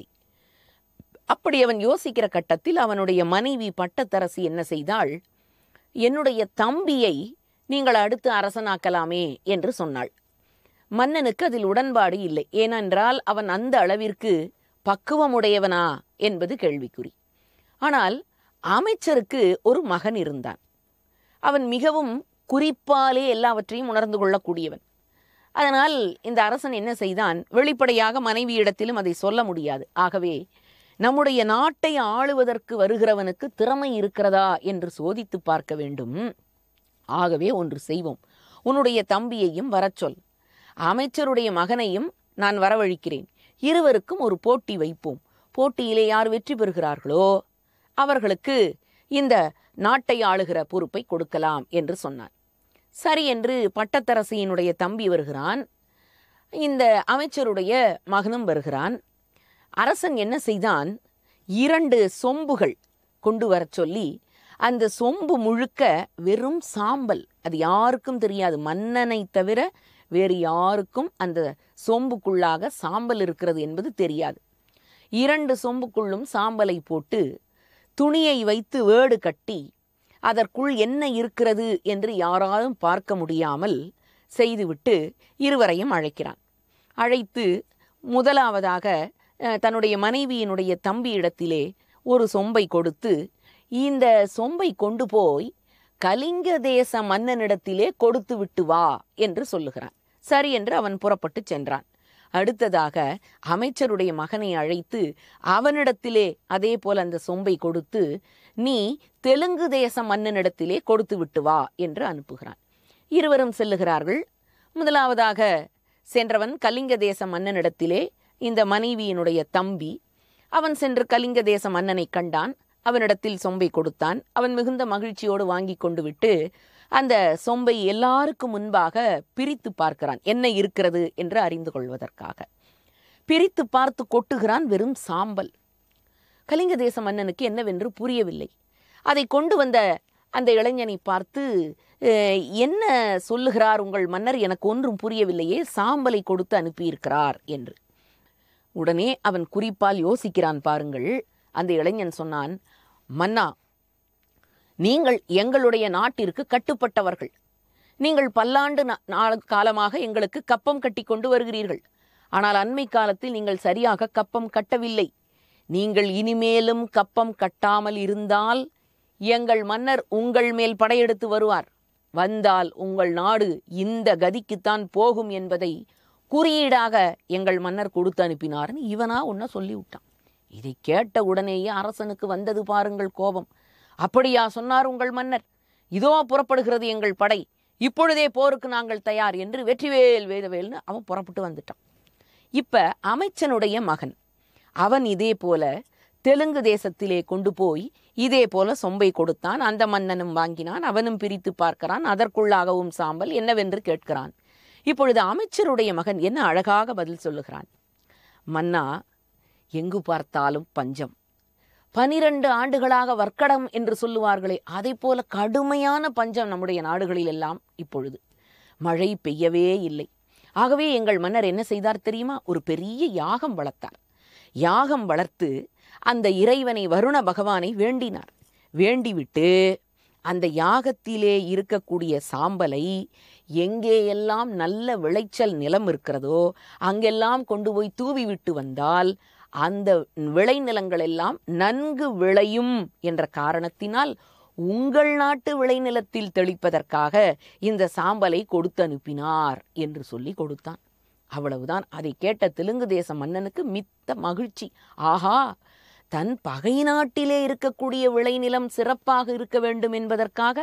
அப்படி அவன் யோசிக்கிற கட்டத்தில் அவனுடைய மனைவி பட்டத்தரசி என்ன செய்தாள்? என்னுடைய தம்பியை நீங்கள் அடுத்து அரசனாக்கலாமே என்று சொன்னாள். மன்னனுக்கு அதில் உடன்பாடு இல்லை. ஏனென்றால் அவன் அந்த அளவிற்கு பக்குவமுடையவனா என்பது கேள்விக்குறி. ஆனால் அமைச்சருக்கு ஒரு மகன் இருந்தான். அவன் மிகவும் குறிப்பாலே எல்லாவற்றையும் உணர்ந்து கொள்ளக்கூடியவன். அதனால் இந்த அரசன் என்ன செய்தான்? வெளிப்படையாக மனைவியிடத்திலும் அதை சொல்ல முடியாது. ஆகவே நம்முடைய நாட்டை ஆளுவதற்கு வருகிறவனுக்கு திறமை இருக்கிறதா என்று சோதித்து பார்க்க வேண்டும். ஆகவே ஒன்று செய்வோம், உன்னுடைய தம்பியையும் வரச் சொல், அமைச்சருடைய மகனையும் நான் வரவழைக்கிறேன். இருவருக்கும் ஒரு போட்டி வைப்போம். போட்டியிலே யார் வெற்றி பெறுகிறார்களோ அவர்களுக்கு இந்த நாட்டை ஆளுகிற பொறுப்பை கொடுக்கலாம் என்று சொன்னான். சரி என்று பட்டத்தரசியினுடைய தம்பி வருகிறான். இந்த அமைச்சருடைய மகனும் வருகிறான். அரசன் என்ன செய்தான்? இரண்டு சொம்புகள் கொண்டு வர சொல்லி அந்த சொம்பு முழுக்க வெறும் சாம்பல், அது யாருக்கும் தெரியாது, மன்னனை தவிர வேறு யாருக்கும் அந்த சொம்புக்குள்ளாக சாம்பல் இருக்கிறது என்பது தெரியாது. இரண்டு சொம்புக்குள்ளும் சாம்பலை போட்டு துணியை வைத்து வேடு கட்டி அதற்குள் என்ன இருக்கிறது என்று யாராலும் பார்க்க முடியாமல் செய்துவிட்டு இருவரையும் அழைக்கிறான். அழைத்து முதலாவதாக தன்னுடைய மனைவியினுடைய தம்பியிடத்திலே ஒரு சொம்பை கொடுத்து, இந்த சொம்பை கொண்டு போய் கலிங்க தேச மன்னனிடத்திலே கொடுத்து விட்டு வா என்று சொல்லுகிறான். சரி என்று அவன் புறப்பட்டு சென்றான். அடுத்ததாக அமைச்சருடைய மகனை அழைத்து அவனிடத்திலே அதே போல் அந்த சொம்பை கொடுத்து, நீ தெலுங்கு தேச மன்னனிடத்திலே கொடுத்து விட்டு வா என்று அனுப்புகிறான். இருவரும் செல்லுகிறார்கள். முதலாவதாக சென்றவன் கலிங்க தேச மன்னனிடத்திலே இந்த மனைவியினுடைய தம்பி. அவன் சென்று கலிங்க தேச மன்னனை கண்டான். அவனிடத்தில் சொம்பை கொடுத்தான். அவன் மிகுந்த மகிழ்ச்சியோடு வாங்கி கொண்டு விட்டு அந்த சொம்பை எல்லாருக்கும் முன்பாக பிரித்து பார்க்கிறான், என்ன இருக்கிறது என்று அறிந்து கொள்வதற்காக. பிரித்து பார்த்து கொட்டுகிறான், வெறும் சாம்பல். கலிங்க தேச மன்னனுக்கு என்னவென்று புரியவில்லை. அதை கொண்டு வந்த அந்த இளைஞனை பார்த்து, என்ன சொல்லுகிறார் உங்கள் மன்னர்? எனக்கு ஒன்றும் புரியவில்லையே, சாம்பலை கொடுத்து அனுப்பியிருக்கிறார் என்று. உடனே அவன் குறிப்பால் யோசிக்கிறான் பாருங்கள். அந்த இளைஞன் சொன்னான், மன்னா, நீங்கள் எங்களுடைய நாட்டிற்கு கட்டுப்பட்டவர்கள். நீங்கள் பல்லாண்டு நாள் காலமாக எங்களுக்கு கப்பம் கட்டி கொண்டு வருகிறீர்கள். ஆனால் அண்மை காலத்தில் நீங்கள் சரியாக கப்பம் கட்டவில்லை. நீங்கள் இனிமேலும் கப்பம் கட்டாமல் இருந்தால் எங்கள் மன்னர் உங்கள் மேல் படையெடுத்து வருவார். வந்தால் உங்கள் நாடு இந்த கதிக்குத்தான் போகும் என்பதை குறியீடாக எங்கள் மன்னர் கொடுத்து அனுப்பினார்னு இவனா ஒன்ன சொல்லிவிட்டான். இதை கேட்ட உடனேயே அரசனுக்கு வந்தது பாருங்கள் கோபம். அப்படியா சொன்னார் உங்கள் மன்னர்? இதோ புறப்படுகிறது எங்கள் படை, இப்பொழுதே போருக்கு நாங்கள் தயார் என்று வெற்றிவேல் வேதவேல்னு அவன் புறப்பட்டு வந்துட்டான். இப்ப அமைச்சனுடைய மகன் அவன் இதே போல தெலுங்கு தேசத்திலே கொண்டு போய் இதே போல சொம்பை கொடுத்தான். அந்த மன்னனும் வாங்கினான். அவனும் பிரித்து பார்க்கிறான். அதற்குள்ளாகவும் சாம்பல். என்னவென்று கேட்கிறான். இப்பொழுது அமைச்சருடைய மகன் என்ன அழகாக பதில் சொல்லுகிறான். மன்னா, எங்கு பார்த்தாலும் பஞ்சம். பனிரெண்டு ஆண்டுகளாக வர்க்கடம் என்று சொல்லுவார்களே, அதை போல கடுமையான பஞ்சம் நம்முடைய நாடுகளில் எல்லாம் இப்பொழுது. மழை பெய்யவே இல்லை. ஆகவே எங்கள் மன்னர் என்ன செய்தார் தெரியுமா? ஒரு பெரிய யாகம் வளர்த்தார். யாகம் வளர்த்து அந்த இறைவனை, வருண பகவானை வேண்டினார். வேண்டிவிட்டு அந்த யாகத்திலே இருக்கக்கூடிய சாம்பலை எங்கேயெல்லாம் நல்ல விளைச்சல் நிலம் இருக்கிறதோ அங்கெல்லாம் கொண்டு போய் தூவி விட்டு வந்தால் அந்த விளைநிலங்கள் எல்லாம் நன்கு விளையும் என்ற காரணத்தினால் உங்கள் நாட்டு விளைநிலத்தில் தெளிப்பதற்காக இந்த சாம்பலை கொடுத்து அனுப்பினார் என்று சொல்லி கொடுத்தான். அவ்வளவுதான். அதை கேட்ட தெலுங்கு தேச மன்னனுக்கு மித்த மகிழ்ச்சி. ஆஹா, தன் பகை நாட்டிலே இருக்கக்கூடிய விளைநிலம் சிறப்பாக இருக்க வேண்டும் என்பதற்காக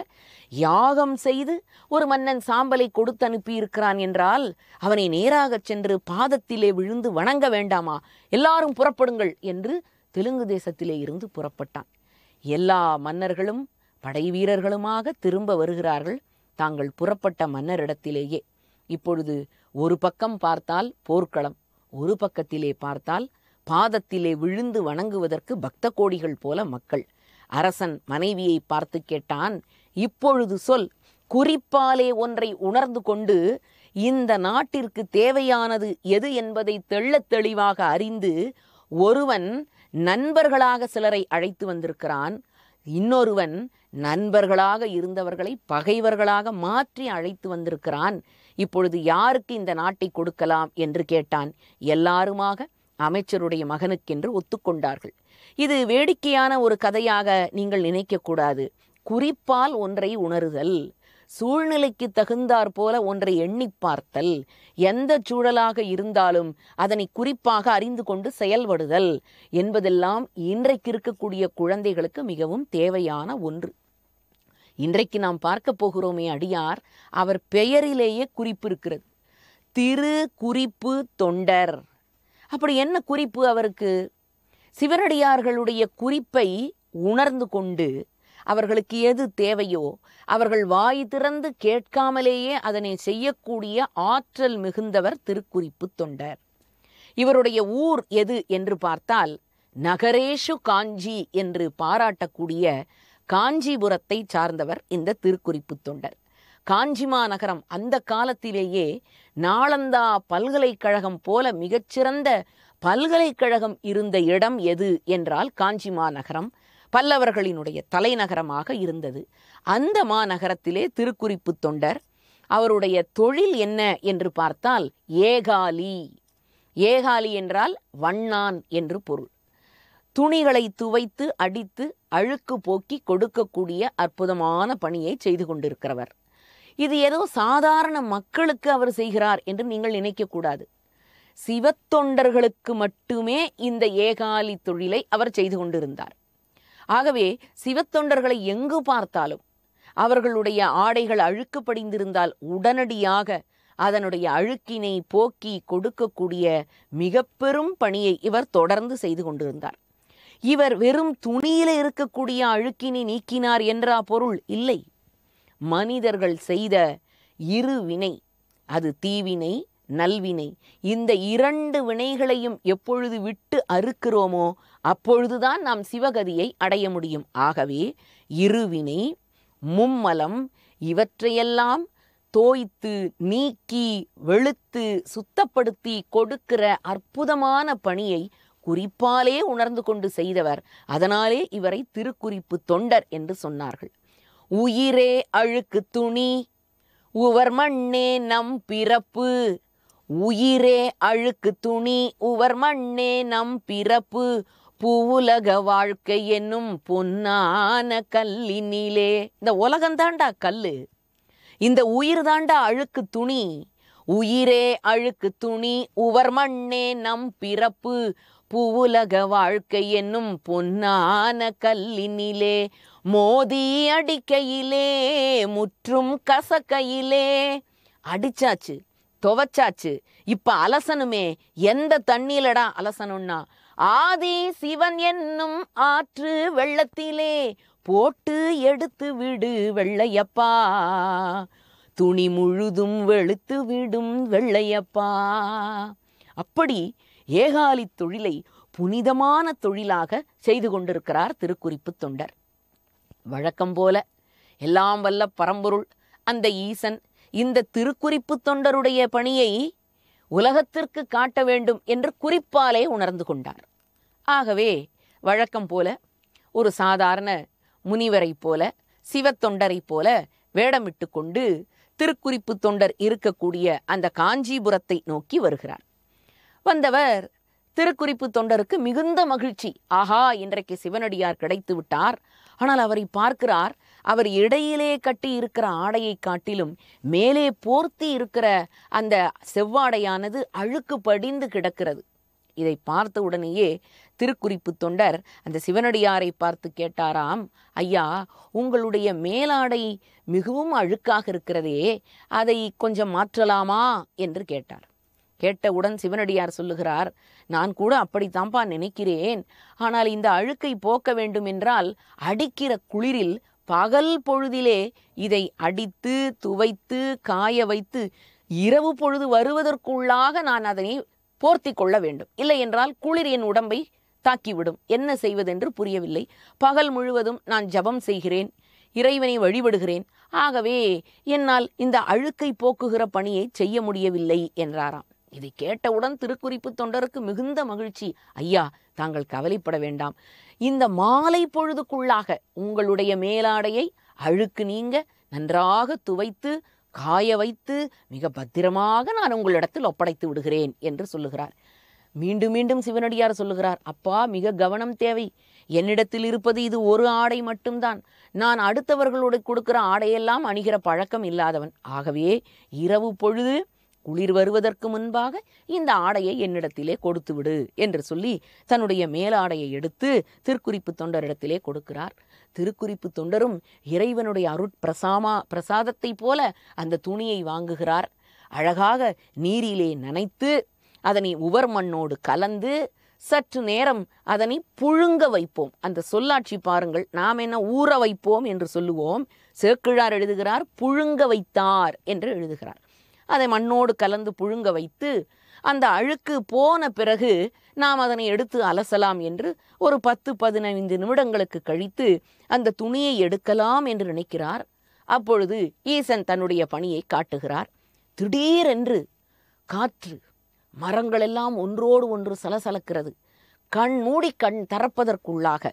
யாகம் செய்து ஒரு மன்னன் சாம்பலை கொடுத்து அனுப்பியிருக்கிறான் என்றால் அவனை நேராக சென்று பாதத்திலே விழுந்து வணங்க வேண்டாமா? எல்லாரும் புறப்படுங்கள் என்று தெலுங்கு தேசத்திலே இருந்து புறப்பட்டான். எல்லா மன்னர்களும் படை வீரர்களுமாக திரும்ப வருகிறார்கள் தாங்கள் புறப்பட்ட மன்னரிடத்திலேயே. இப்பொழுது ஒரு பக்கம் பார்த்தால் போர்க்களம், ஒரு பக்கத்திலே பார்த்தால் பாதத்திலே விழுந்து வணங்குவதற்கு பக்த கோடிகள் போல மக்கள். அரசன் மனைவியை பார்த்து கேட்டான், இப்பொழுது சொல், குறிப்பாலே ஒன்றை உணர்ந்து கொண்டு இந்த நாட்டிற்கு தேவையானது எது என்பதை தெள்ளத் தெளிவாக அறிந்து, ஒருவன் நண்பர்களாக சிலரை அழைத்து வந்திருக்கிறான், இன்னொருவன் நண்பர்களாக இருந்தவர்களை பகைவர்களாக மாற்றி அழைத்து வந்திருக்கிறான். இப்பொழுது யாருக்கு இந்த நாட்டை கொடுக்கலாம் என்று கேட்டான். எல்லாருமாக அமைச்சருடைய மகனுக்கென்று ஒத்துக்கொண்டார்கள். இது வேடிக்கையான ஒரு கதையாக நீங்கள் நினைக்கக்கூடாது. குறிப்பால் ஒன்றை உணருதல், சூழ்நிலைக்கு தகுந்தாற் போல ஒன்றை எண்ணி பார்த்தல், எந்த சூழலாக இருந்தாலும் அதனை குறிப்பாக அறிந்து கொண்டு செயல்படுதல் என்பதெல்லாம் இன்றைக்கு இருக்கக்கூடிய குழந்தைகளுக்கு மிகவும் தேவையான ஒன்று. இன்றைக்கு நாம் பார்க்க போகிறோமே அடியார், அவர் பெயரிலேயே குறிப்பு இருக்கிறது. திரு குறிப்பு தொண்டர். அப்படி என்ன குறிப்பு அவருக்கு? சிவனடியார்களுடைய குறிப்பை உணர்ந்து கொண்டு அவர்களுக்கு எது தேவையோ அவர்கள் வாய் திறந்து கேட்காமலேயே அதனை செய்யக்கூடிய ஆற்றல் மிகுந்தவர் திருக்குறிப்பு தொண்டர். இவருடைய ஊர் எது என்று பார்த்தால் நகரேஷு காஞ்சி என்று பாராட்டக்கூடிய காஞ்சிபுரத்தை சார்ந்தவர் இந்த திருக்குறிப்பு தொண்டர். காஞ்சிமா நகரம் அந்த காலத்திலேயே நாளந்தா பல்கலைக்கழகம் போல மிகச்சிறந்த பல்கலைக்கழகம் இருந்த இடம் எது என்றால் காஞ்சிமா நகரம் பல்லவர்களினுடைய தலைநகரமாக இருந்தது. அந்த மாநகரத்திலே திருக்குறிப்பு தொண்டர். அவருடைய தொழில் என்ன என்று பார்த்தால் ஏகாலி. ஏகாலி என்றால் வண்ணான் என்று பொருள். துணிகளை துவைத்து அடித்து அழுக்கு போக்கி கொடுக்கக்கூடிய அற்புதமான பணியை செய்து கொண்டிருக்கிறவர். இது ஏதோ சாதாரண மக்களுக்கு அவர் செய்கிறார் என்று நீங்கள் நினைக்கக்கூடாது. சிவத்தொண்டர்களுக்கு மட்டுமே இந்த ஏகாலி தொழிலை அவர் செய்து கொண்டிருந்தார். ஆகவே சிவத்தொண்டர்களை எங்கு பார்த்தாலும் அவர்களுடைய ஆடைகள் அழுக்கு படிந்திருந்தால் உடனடியாக அதனுடைய அழுக்கினை போக்கி கொடுக்கக்கூடிய மிக பெரும் பணியை இவர் தொடர்ந்து செய்து கொண்டிருந்தார். இவர் வெறும் துணியில இருக்கக்கூடிய அழுக்கினை நீக்கினார் என்றா பொருள் இல்லை. மனிதர்கள் செய்த இரு வினை, அது தீவினை நல்வினை, இந்த இரண்டு வினைகளையும் எப்பொழுது விட்டு அறுக்கிறோமோ அப்பொழுதுதான் நாம் சிவகதியை அடைய முடியும். ஆகவே இருவினை மும்மலம் இவற்றையெல்லாம் தோய்த்து நீக்கி வெளுத்து சுத்தப்படுத்தி கொடுக்கிற அற்புதமான பணியை குறிப்பாலே உணர்ந்து கொண்டு செய்தவர். அதனாலே இவரை திருக்குறிப்பு தொண்டர் என்று சொன்னார்கள். உயிரே அழுக்கு துணி உவர் மண்ணே நம் பிறப்பு. உயிரே அழுக்கு துணி உவர் மண்ணே நம் பிறப்பு. பூவுலக வாழ்க்கை என்னும் பொன்னான கல்லினிலே. இந்த உலகந்தாண்டா கல்லு, இந்த உயிர் தாண்டா அழுக்கு துணி. உயிரே அழுக்கு துணி உவர் மண்ணே நம் பிறப்பு. பூவுலக வாழ்க்கை என்னும் பொன்னான கல்லினிலே. மோதி அடிக்கையிலே முற்றும் கசக்கையிலே. அடிச்சாச்சு, துவச்சாச்சு, இப்ப அலசனுமே. எந்த தண்ணீலடா அலசனும்னா ஆதி சிவன் என்னும் ஆற்று வெள்ளத்திலே போட்டு எடுத்து விடு வெள்ளையப்பா. துணி முழுதும் வெளுத்து விடும் வெள்ளையப்பா. அப்படி ஏகாலி தொழிலை புனிதமான தொழிலாக செய்து கொண்டிருக்கிறார் திருக்குறிப்பு தொண்டர். வழக்கம் போல எல்லாம் வல்ல பரம்பொருள் அந்த ஈசன் இந்த திருக்குறிப்பு தொண்டருடைய பணியை உலகத்திற்கு காட்ட வேண்டும் என்று குறிப்பாலே உணர்ந்து கொண்டார். ஆகவே வழக்கம் போல ஒரு சாதாரண முனிவரை போல சிவத்தொண்டரை போல வேடமிட்டு கொண்டு திருக்குறிப்பு தொண்டர் இருக்கக்கூடிய அந்த காஞ்சிபுரத்தை நோக்கி வருகிறார். வந்தவர் திருக்குறிப்பு தொண்டருக்கு மிகுந்த மகிழ்ச்சி. ஆஹா, இன்றைக்கு சிவனடியார் கிடைத்து விட்டார். ஆனால் அவரை பார்க்கிறார். அவர் இடையிலே கட்டி இருக்கிற ஆடையை காட்டிலும் மேலே போர்த்தி இருக்கிற அந்த செவ்வாடையானது அழுக்கு படிந்து கிடக்கிறது. இதை பார்த்த உடனேயே திருக்குறிப்பு தொண்டர் அந்த சிவனடியாரை பார்த்து கேட்டாராம், ஐயா, உங்களுடைய மேலாடை மிகவும் அழுக்காக இருக்கிறதே, அதை கொஞ்சம் மாற்றலாமா என்று கேட்டார். கேட்டவுடன் சிவனடியார் சொல்லுகிறார், நான் கூட அப்படித்தான்ப்பா நினைக்கிறேன். ஆனால் இந்த அழுக்கை போக்க வேண்டும் என்றால் அடிக்கிற குளிரில் பகல் பொழுதிலே இதை அடித்து துவைத்து காய வைத்து இரவு பொழுது வருவதற்குள்ளாக நான் அதனை போர்த்தி கொள்ள வேண்டும், இல்லை என்றால் குளிர் என் உடம்பை தாக்கிவிடும். என்ன செய்வதென்று புரியவில்லை. பகல் முழுவதும் நான் ஜபம் செய்கிறேன், இறைவனை வழிபடுகிறேன். ஆகவே என்னால் இந்த அழுக்கை போக்குகிற பணியை செய்ய முடியவில்லை என்றாராம். இதை கேட்டவுடன் திருக்குறிப்பு தொண்டருக்கு மிகுந்த மகிழ்ச்சி. ஐயா, தாங்கள் கவலைப்பட வேண்டாம். இந்த மாலை பொழுதுக்குள்ளாக உங்களுடைய மேலாடையை அழுக்கு நீங்க நன்றாக துவைத்து காய வைத்து மிக பத்திரமாக நான் உங்களிடத்தில் ஒப்படைத்து விடுகிறேன் என்று சொல்லுகிறார். மீண்டும் மீண்டும் சிவனடியார் சொல்லுகிறார், அப்பா, மிக கவனம் தேவை. என்னிடத்தில் இருப்பது இது ஒரு ஆடை மட்டும்தான். நான் அடுத்தவர்களோடு கொடுக்கிற ஆடையெல்லாம் அணிகிற பழக்கம் இல்லாதவன். ஆகவே இரவு பொழுது குளிர் வருவதற்கு முன்பாக இந்த ஆடையை என்னிடத்திலே கொடுத்து விடு என்று சொல்லி தன்னுடைய மேலாடையை எடுத்து திருக்குறிப்பு தொண்டரிடத்திலே கொடுக்கிறார். திருக்குறிப்பு தொண்டரும் இறைவனுடைய அருட்பிரசாமா பிரசாதத்தை போல அந்த துணியை வாங்குகிறார். அழகாக நீரிலே நனைத்து அதனை உவர் மண்ணோடு கலந்து சற்று நேரம் அதனை புழுங்க வைப்போம். அந்த சொல்லாட்சி பாருங்கள். நாம் என்ன ஊற வைப்போம் என்று சொல்லுவோம். சேக்கிழார் எழுதுகிறார் புழுங்க வைத்தார் என்று எழுதுகிறார். அதை மண்ணோடு கலந்து புழுங்க வைத்து அந்த அழுக்கு போன பிறகு நாம் அதனை எடுத்து அலசலாம் என்று ஒரு பத்து பதினைந்து நிமிடங்களுக்கு கழித்து அந்த துணியை எடுக்கலாம் என்று நினைக்கிறார். அப்பொழுது ஈசன் தன்னுடைய பணியை காட்டுகிறார். திடீரென்று காற்று, மரங்களெல்லாம் ஒன்றோடு ஒன்று சலசலக்கிறது. கண் மூடி கண் திறப்பதற்குள்ளாக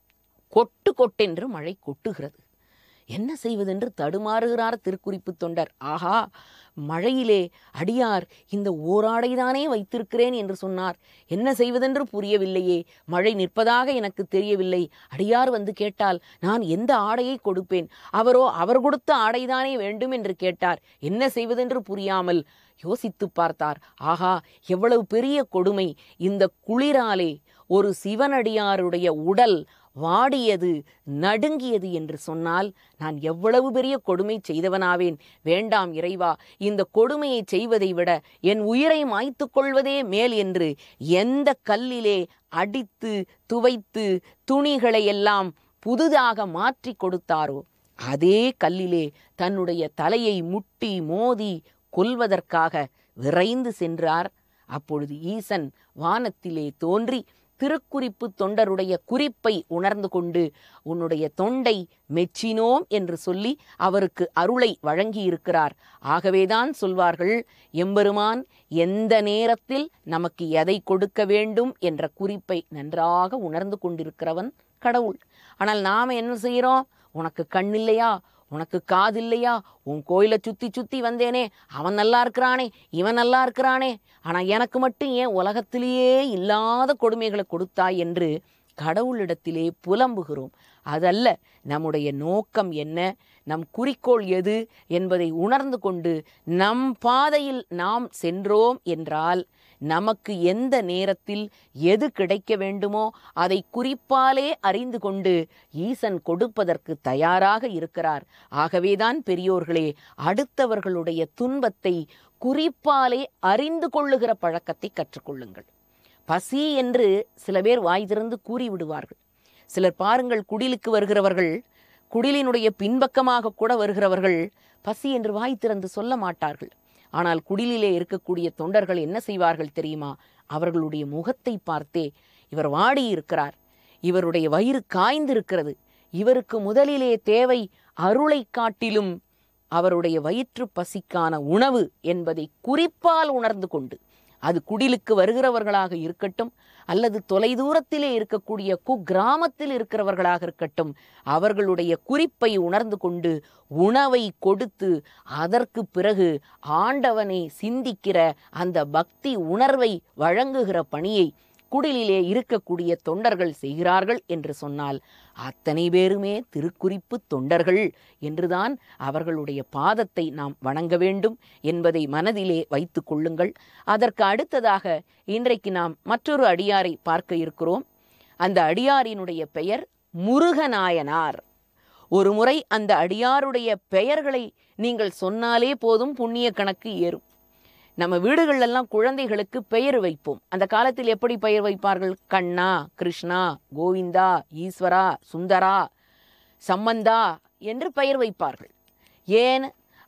கொட்டு கொட்டென்று மழை கொட்டுகிறது. என்ன செய்வதென்று தடுமாறுகிறார் திருக்குறிப்பு தொண்டர். ஆஹா, மழையிலே அடியார் இந்த ஓராடைதானே வைத்திருக்கிறேன் என்று சொன்னார். என்ன செய்வதென்று புரியவில்லையே, மழை நிற்பதாக எனக்கு தெரியவில்லை. அடியார் வந்து கேட்டால் நான் எந்த ஆடையை கொடுப்பேன்? அவரோ அவர் கொடுத்த ஆடைதானே வேண்டும் என்று கேட்டார். என்ன செய்வதென்று புரியாமல் யோசித்து பார்த்தார். ஆஹா, எவ்வளவு பெரிய கொடுமை! இந்த குளிராலே ஒரு சிவனடியாருடைய உடல் வாடியது, நடுங்கியது என்று சொன்னால் நான் எவ்வளவு பெரிய கொடுமை செய்தவனாவேன். வேண்டாம் இறைவா, இந்த கொடுமையை செய்வதை விட என் உயிரை மாய்த்து கொள்வதே மேல் என்று எந்த கல்லிலே அடித்து துவைத்து துணிகளை எல்லாம் புதிதாக மாற்றி கொடுத்தாரோ அதே கல்லிலே தன்னுடைய தலையை முட்டி மோதி கொல்வதற்காக விரைந்து சென்றார். அப்பொழுது ஈசன் வானத்திலே தோன்றி திருக்குறிப்பு தொண்டருடைய குறிப்பை உணர்ந்து கொண்டு உன்னுடைய தொண்டை மெச்சினோம் என்று சொல்லி அவருக்கு அருளை வழங்கியிருக்கிறார். ஆகவேதான் சொல்வார்கள், எம்பெருமான் எந்த நேரத்தில் நமக்கு எதை கொடுக்க வேண்டும் என்ற குறிப்பை நன்றாக உணர்ந்து கொண்டிருக்கிறவன் கடவுள். ஆனால் நாம் என்ன செய்கிறோம்? உனக்கு கண் இல்லையா, உனக்கு காது இல்லையா, உன் கோயிலை சுற்றி சுற்றி வந்தேனே, அவன் நல்லா இருக்கிறானே, இவன் நல்லா இருக்கிறானே, ஆனால் எனக்கு மட்டும் ஏன் உலகத்திலேயே இல்லாத கொடுமைகளை கொடுத்தாய் என்று கடவுளிடத்திலே புலம்புகிறோம். அதல்ல நம்முடைய நோக்கம் என்ன, நம் குறிக்கோள் எது என்பதை உணர்ந்து கொண்டு நம் பாதையில் நாம் சென்றோம் என்றால் நமக்கு எந்த நேரத்தில் எது கிடைக்க வேண்டுமோ அதை குறிப்பாலே அறிந்து கொண்டு ஈசன் கொடுப்பதற்கு தயாராக இருக்கிறார். ஆகவேதான் பெரியோர்களே, அடுத்தவர்களுடைய துன்பத்தை குறிப்பாலே அறிந்து கொள்ளுகிற பழக்கத்தை கற்றுக்கொள்ளுங்கள். பசி என்று சில பேர் வாய் திறந்து கூறிவிடுவார்கள். சிலர் பாருங்கள், குடிலுக்கு வருகிறவர்கள், குடிலினுடைய பின்பக்கமாக கூட வருகிறவர்கள் பசி என்று வாய் திறந்து சொல்ல மாட்டார்கள். ஆனால் குடிலிலே இருக்கக்கூடிய தொண்டர்கள் என்ன செய்வார்கள் தெரியுமா? அவர்களுடைய முகத்தை பார்த்தே, இவர் வாடி இருக்கிறார், இவருடைய வயிறு காய்ந்திருக்கிறது, இவருக்கு முதலிலே தேவை அருளை காட்டிலும் அவருடைய வயிற்று பசிக்கான உணவு என்பதை குறிப்பால் உணர்ந்து கொண்டு, அது குடிலுக்கு வருகிறவர்களாக இருக்கட்டும் அல்லது தொலைதூரத்திலே இருக்கக்கூடிய குக்கிராமத்தில் இருக்கிறவர்களாக இருக்கட்டும், அவர்களுடைய குறிப்பை உணர்ந்து கொண்டு உணவை கொடுத்து அதற்கு பிறகு ஆண்டவனை சிந்திக்கிற அந்த பக்தி உணர்வை வழங்குகிற பணியை குடிலிலே இருக்கக்கூடிய தொண்டர்கள் செய்கிறார்கள் என்று சொன்னால் அத்தனை பேருமே திருக்குறிப்பு தொண்டர்கள் என்றுதான் அவர்களுடைய பாதத்தை நாம் வணங்க வேண்டும் என்பதை மனதிலே வைத்து கொள்ளுங்கள். அதற்கு அடுத்ததாக இன்றைக்கு நாம் மற்றொரு அடியாரை பார்க்க இருக்கிறோம். அந்த அடியாரினுடைய பெயர் முருகநாயனார். ஒரு முறை அந்த அடியாருடைய பெயர்களை நீங்கள் சொன்னாலே போதும், புண்ணிய கணக்கு ஏறும். நம்ம வீடுகளெல்லாம் குழந்தைகளுக்கு பெயர் வைப்போம். அந்த காலத்தில் எப்படி பெயர் வைப்பார்கள்? கண்ணா, கிருஷ்ணா, கோவிந்தா, ஈஸ்வரா, சுந்தரா, சம்பந்தா என்று பெயர் வைப்பார்கள். ஏன்?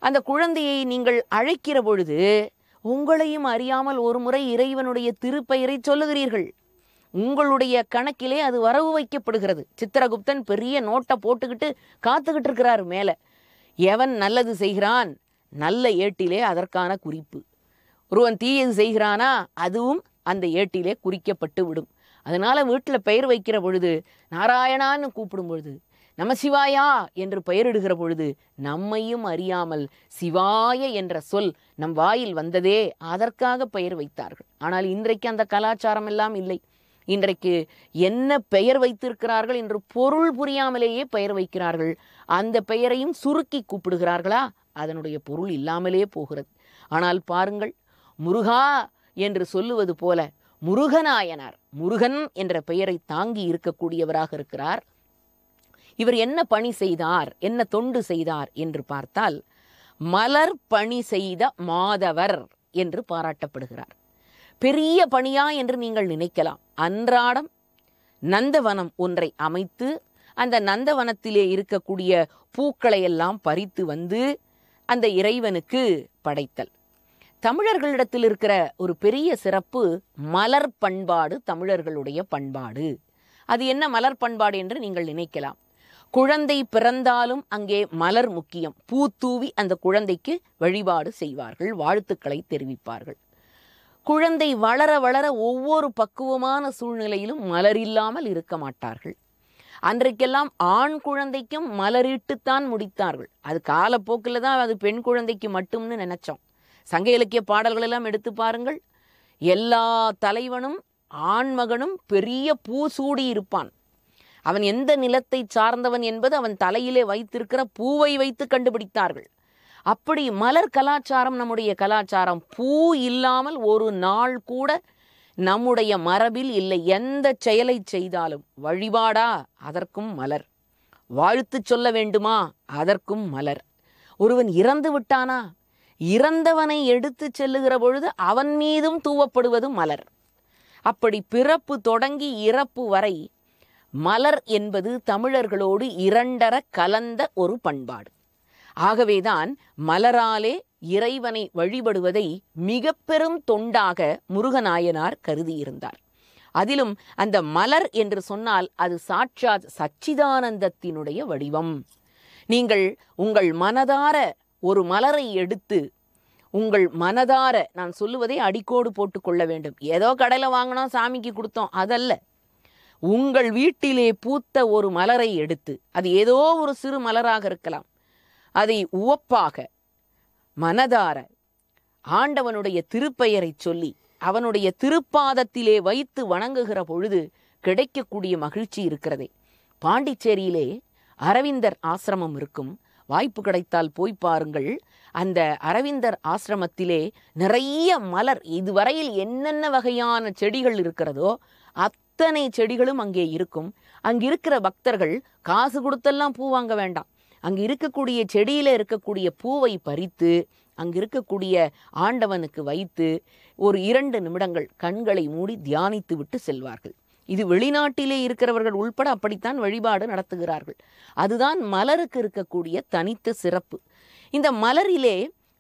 அந்த குழந்தையை நீங்கள் அழைக்கிற பொழுது உங்களையும் அறியாமல் ஒரு முறை இறைவனுடைய திருப்பெயரை சொல்லுகிறீர்கள். உங்களுடைய கணக்கிலே அது வரவு வைக்கப்படுகிறது. சித்திரகுப்தன் பெரிய நோட்டை போட்டுக்கிட்டு காத்துக்கிட்டு இருக்கிறார் மேலே. எவன் நல்லது செய்கிறான், நல்ல ஏட்டிலே அதற்கான குறிப்பு. ஒருவன் தீயது செய்கிறானா, அதுவும் அந்த ஏட்டிலே குறிக்கப்பட்டு விடும். அதனால் வீட்டில் பெயர் வைக்கிற பொழுது நாராயணான்னு கூப்பிடும் பொழுது, நம சிவாயா என்று பெயரிடுகிற பொழுது நம்மையும் அறியாமல் சிவாய என்ற சொல் நம் வாயில் வந்ததே, அதற்காக பெயர் வைத்தார்கள். ஆனால் இன்றைக்கு அந்த கலாச்சாரம் எல்லாம் இல்லை. இன்றைக்கு என்ன பெயர் வைத்திருக்கிறார்கள் என்று பொருள் புரியாமலேயே பெயர் வைக்கிறார்கள். அந்த பெயரையும் சுருக்கி கூப்பிடுகிறார்களா, அதனுடைய பொருள் இல்லாமலே போகிறது. ஆனால் பாருங்கள், முருகா என்று சொல்லுவது போல முருகநாயனார், முருகன் என்ற பெயரை தாங்கி இருக்கக்கூடியவராக இருக்கிறார். இவர் என்ன பணி செய்தார், என்ன தொண்டு செய்தார் என்று பார்த்தால் மலர் பணி செய்த மாதவர் என்று பாராட்டப்படுகிறார். பெரிய பணியா என்று நீங்கள் நினைக்கலாம். அன்றாடம் நந்தவனம் ஒன்றை அமைத்து அந்த நந்தவனத்திலே இருக்கக்கூடிய பூக்களை எல்லாம் பறித்து வந்து அந்த இறைவனுக்கு படைத்தல். தமிழர்களிடத்தில் இருக்கிற ஒரு பெரிய சிறப்பு மலர் பண்பாடு, தமிழர்களுடைய பண்பாடு. அது என்ன மலர் பண்பாடு என்று நீங்கள் நினைக்கலாம். குழந்தை பிறந்தாலும் அங்கே மலர் முக்கியம். பூத்தூவி அந்த குழந்தைக்கு வழிபாடு செய்வார்கள், வாழ்த்துக்களை தெரிவிப்பார்கள். குழந்தை வளர வளர ஒவ்வொரு பக்குவமான சூழ்நிலையிலும் மலர் இல்லாமல் இருக்க மாட்டார்கள். அன்றைக்கெல்லாம் ஆண் குழந்தைக்கும் மலரிட்டுத்தான் முடித்தார்கள். அது காலப்போக்கில் தான் அது பெண் குழந்தைக்கு மட்டும்னு நினைச்சோம். சங்க இலக்கிய பாடல்கள் எல்லாம் எடுத்து பாருங்கள். எல்லா தலைவனும் ஆண்மகனும் பெரிய பூ சூடி இருப்பான். அவன் எந்த நிலத்தை சார்ந்தவன் என்பது அவன் தலையிலே வைத்திருக்கிற பூவை வைத்து கண்டுபிடித்தார்கள். அப்படி மலர் கலாச்சாரம் நம்முடைய கலாச்சாரம். பூ இல்லாமல் ஒரு நாள் கூட நம்முடைய மரபில் இல்லை. எந்த செயலை செய்தாலும் வழிபாடா, அதற்கும் மலர். வாழ்த்து சொல்ல வேண்டுமா, அதற்கும் மலர். ஒருவன் இறந்து விட்டானா, இறந்தவனை எடுத்து செல்லுகிற பொழுது அவன் மீதும் தூவப்படுவது மலர். அப்படி பிறப்பு தொடங்கி இறப்பு வரை மலர் என்பது தமிழர்களோடு இரண்டர கலந்த ஒரு பண்பாடு. ஆகவேதான் மலராலே இறைவனை வழிபடுவதை மிக பெரும் தொண்டாக முருகநாயனார் கருதியிருந்தார். அதிலும் அந்த மலர் என்று சொன்னால் அது சாட்சாத் சச்சிதானந்தத்தினுடைய வடிவம். நீங்கள் உங்கள் மனதார ஒரு மலரை எடுத்து உங்கள் மனதார, நான் சொல்லுவதை அடிக்கோடு போட்டு கொள்ள வேண்டும். ஏதோ கடையில் வாங்கினோம் சாமிக்கு கொடுத்தோம் அதல்ல. உங்கள் வீட்டிலே பூத்த ஒரு மலரை எடுத்து, அது ஏதோ ஒரு சிறு மலராக இருக்கலாம், அதை உவப்பாக மனதார ஆண்டவனுடைய திருப்பெயரை சொல்லி அவனுடைய திருப்பாதத்திலே வைத்து வணங்குகிற பொழுது கிடைக்கக்கூடிய மகிழ்ச்சி இருக்கிறதே. பாண்டிச்சேரியிலே அரவிந்தர் ஆசிரமம் இருக்கும். வாய்ப்பு கிடைத்தால் போய் பாருங்கள். அந்த அரவிந்தர் ஆசிரமத்திலே நிறைய மலர், இதுவரையில் என்னென்ன வகையான செடிகள் இருக்கிறதோ அத்தனை செடிகளும் அங்கே இருக்கும். அங்கே இருக்கிற பக்தர்கள் காசு கொடுத்தெல்லாம் பூ வாங்க வேண்டாம். அங்கே இருக்கக்கூடிய செடியில் இருக்கக்கூடிய பூவை பறித்து அங்கே இருக்கக்கூடிய ஆண்டவனுக்கு வைத்து ஒரு இரண்டு நிமிடங்கள் கண்களை மூடி தியானித்து விட்டு செல்வார்கள். இது வெளிநாட்டிலே இருக்கிறவர்கள் உள்பட அப்படித்தான் வழிபாடு நடத்துகிறார்கள். அதுதான் மலருக்கு இருக்கக்கூடிய தனித்த சிறப்பு. இந்த மலரிலே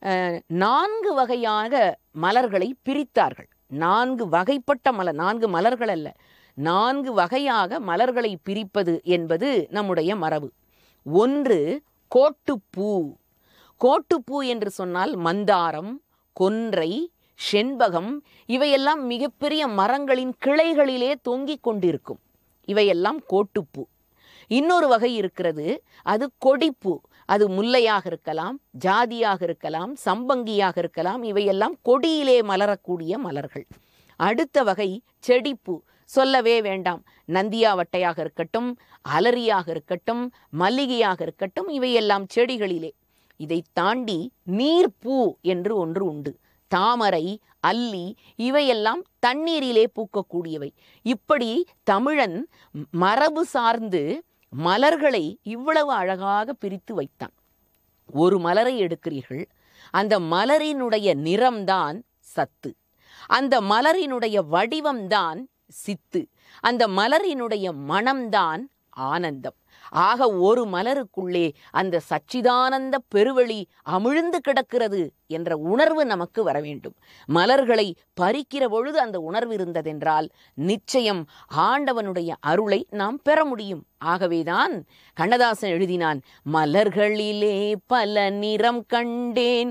நான்கு வகையாக மலர்களை பிரித்தார்கள். நான்கு வகைப்பட்ட மலர், நான்கு மலர்கள் அல்ல, நான்கு வகையாக மலர்களை பிரிப்பது என்பது நம்முடைய மரபு. ஒன்று கோட்டுப்பூ. கோட்டுப்பூ என்று சொன்னால் மந்தாரம், கொன்றை, செண்பகம் இவையெல்லாம் மிகப்பெரிய மரங்களின் கிளைகளிலே தொங்கிக் கொண்டிருக்கும். இவையெல்லாம் கோட்டுப்பூ. இன்னொரு வகை இருக்கிறது, அது கொடிப்பூ. அது முல்லையாக இருக்கலாம், ஜாதியாக இருக்கலாம், சம்பங்கியாக இருக்கலாம். இவையெல்லாம் கொடியிலே மலரக்கூடிய மலர்கள். அடுத்த வகை செடிப்பூ. சொல்லவே வேண்டாம். நந்தியாவட்டையாக இருக்கட்டும், அலரியாக இருக்கட்டும், மல்லிகையாக இருக்கட்டும், இவையெல்லாம் செடிகளிலே. இதை தாண்டி நீர்ப்பூ என்று ஒன்று உண்டு. தாமரை, அல்லி இவையெல்லாம் தண்ணீரிலே பூக்கக்கூடியவை. இப்படி தமிழன் மரபு சார்ந்து மலர்களை இவ்வளவு அழகாக பிரித்து வைத்தான். ஒரு மலரை எடுக்கிறீர்கள், அந்த மலரினுடைய நிறம்தான் சத்து, அந்த மலரினுடைய வடிவம்தான் சித்து, அந்த மலரினுடைய மனம்தான் ஆனந்தம். ஆக ஒரு மலருக்குள்ளே அந்த சச்சிதானந்த பெருவெளி அமிழ்ந்து கிடக்கிறது என்ற உணர்வு நமக்கு வர வேண்டும். மலர்களை பறிக்கிற பொழுது அந்த உணர்வு இருந்ததென்றால் நிச்சயம் ஆண்டவனுடைய அருளை நாம் பெற முடியும். ஆகவேதான் கண்ணதாசன் எழுதினான், மலர்களிலே பல நிறம் கண்டேன்,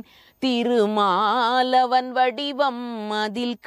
திருமாலவன் வடிவம் அதில்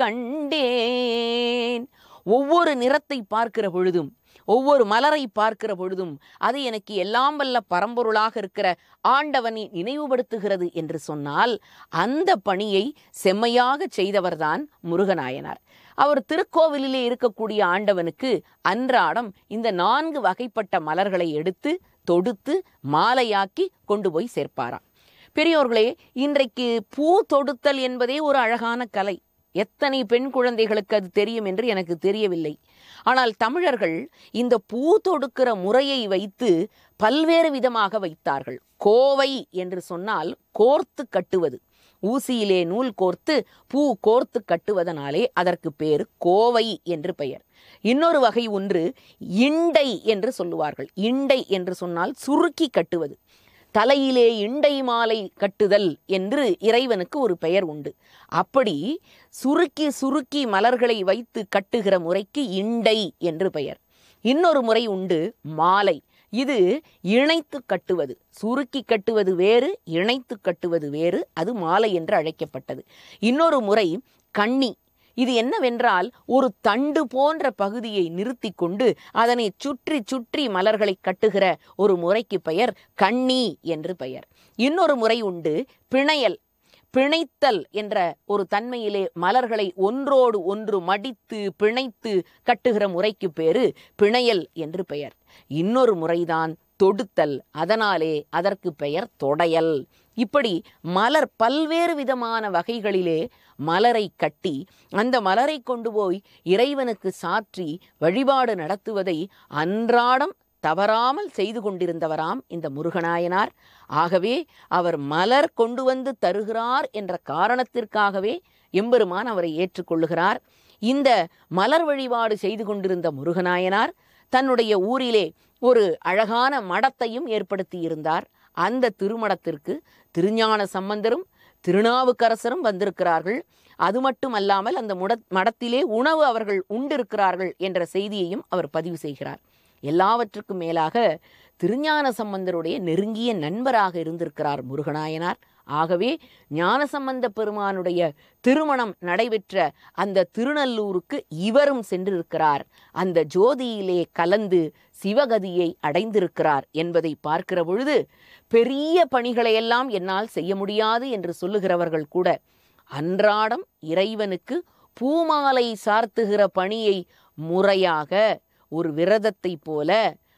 கண்டேன். ஒவ்வொரு நிறத்தை பார்க்கிற பொழுதும், ஒவ்வொரு மலரை பார்க்கிற பொழுதும் அது எனக்கு எல்லாம் வல்ல பரம்பொருளாக இருக்கிற ஆண்டவனை நினைவுபடுத்துகிறது என்று சொன்னால் அந்த பணியை செம்மையாக செய்தவர்தான் முருகநாயனார். அவர் திருக்கோவிலிலே இருக்கக்கூடிய ஆண்டவனுக்கு அன்றாடம் இந்த நான்கு வகைப்பட்ட மலர்களை எடுத்து தொடுத்து மாலையாக்கி கொண்டு போய் சேர்ப்பாராம். பெரியோர்களே, இன்றைக்கு பூ தொடுத்தல் என்பதே ஒரு அழகான கலை. எத்தனை பெண் குழந்தைகளுக்கு அது தெரியும் என்று எனக்கு தெரியவில்லை. ஆனால் தமிழர்கள் இந்த பூ தொடுக்கிற முறையை வைத்து பல்வேறு விதமாக வைத்தார்கள். கோவை என்று சொன்னால் கோர்த்து கட்டுவது, ஊசியிலே நூல் கோர்த்து பூ கோர்த்து கட்டுவதனாலே அதற்கு பேர் கோவை என்று பெயர். இன்னொரு வகை ஒன்று இண்டை என்று சொல்லுவார்கள். இண்டை என்று சொன்னால் சுருக்கி கட்டுவது. தலையிலே இண்டை மாலை கட்டுதல் என்று இறைவனுக்கு ஒரு பெயர் உண்டு. அப்படி சுருக்கி சுருக்கி மலர்களை வைத்து கட்டுகிற முறைக்கு இண்டை என்று பெயர். இன்னொரு முறை உண்டு மாலை. இது இணைத்து கட்டுவது. சுருக்கி கட்டுவது வேறு, இணைத்து கட்டுவது வேறு. அது மாலை என்று அழைக்கப்பட்டது. இன்னொரு முறை கண்ணி. இது என்னவென்றால் ஒரு தண்டு போன்ற பகுதியை நிறுத்தி கொண்டு அதனை சுற்றி சுற்றி மலர்களை கட்டுகிற ஒரு முறைக்கு பெயர் கண்ணி என்று பெயர். இன்னொரு முறை உண்டு பிணையல். பிணைத்தல் என்ற ஒரு தன்மையிலே மலர்களை ஒன்றோடு ஒன்று மடித்து பிணைத்து கட்டுகிற முறைக்கு பேரு பிணையல் என்று பெயர். இன்னொரு முறைதான் தொடுத்தல். அதனாலே அதற்கு பெயர் தொடையல். இப்படி மலர் பல்வேறு விதமான வகைகளிலே மலரை கட்டி அந்த மலரை கொண்டு போய் இறைவனுக்கு சாற்றி வழிபாடு நடத்துவதை அன்றாடம் தவறாமல் செய்து கொண்டிருந்தவராம் இந்த முருகநாயனார். ஆகவே அவர் மலர் கொண்டு வந்து தருகிறார் என்ற காரணத்திற்காகவே எம்பெருமான் அவரை ஏற்றுக்கொள்ளுகிறார். இந்த மலர் வழிபாடு செய்து கொண்டிருந்த முருகநாயனார் தன்னுடைய ஊரிலே ஒரு அழகான மடத்தையும் ஏற்படுத்தி இருந்தார். அந்த திருமடத்திற்கு திருஞான சம்பந்தரும் திருநாவுக்கரசரும் வந்திருக்கிறார்கள். அது மட்டும் அல்லாமல் அந்த முட மடத்திலே உணவு அவர்கள் உண்டிருக்கிறார்கள் என்ற செய்தியையும் அவர் பதிவு செய்கிறார். எல்லாவற்றுக்கும் மேலாக திருஞான சம்பந்தருடைய நெருங்கிய நண்பராக இருந்திருக்கிறார் முருகநாயனார். ஆகவே ஞானசம்பந்த பெருமானுடைய திருமணம் நடைபெற்ற அந்த திருநல்லூருக்கு இவரும் சென்றிருக்கிறார். அந்த ஜோதியிலே கலந்து சிவகதியை அடைந்திருக்கிறார் என்பதை பார்க்கிற பொழுது பெரிய பணிகளையெல்லாம் என்னால் செய்ய முடியாது என்று சொல்லுகிறவர்கள் கூட அன்றாடம் இறைவனுக்கு பூமாலை சார்த்துகிற பணியை முறையாக ஒரு விரதத்தை போல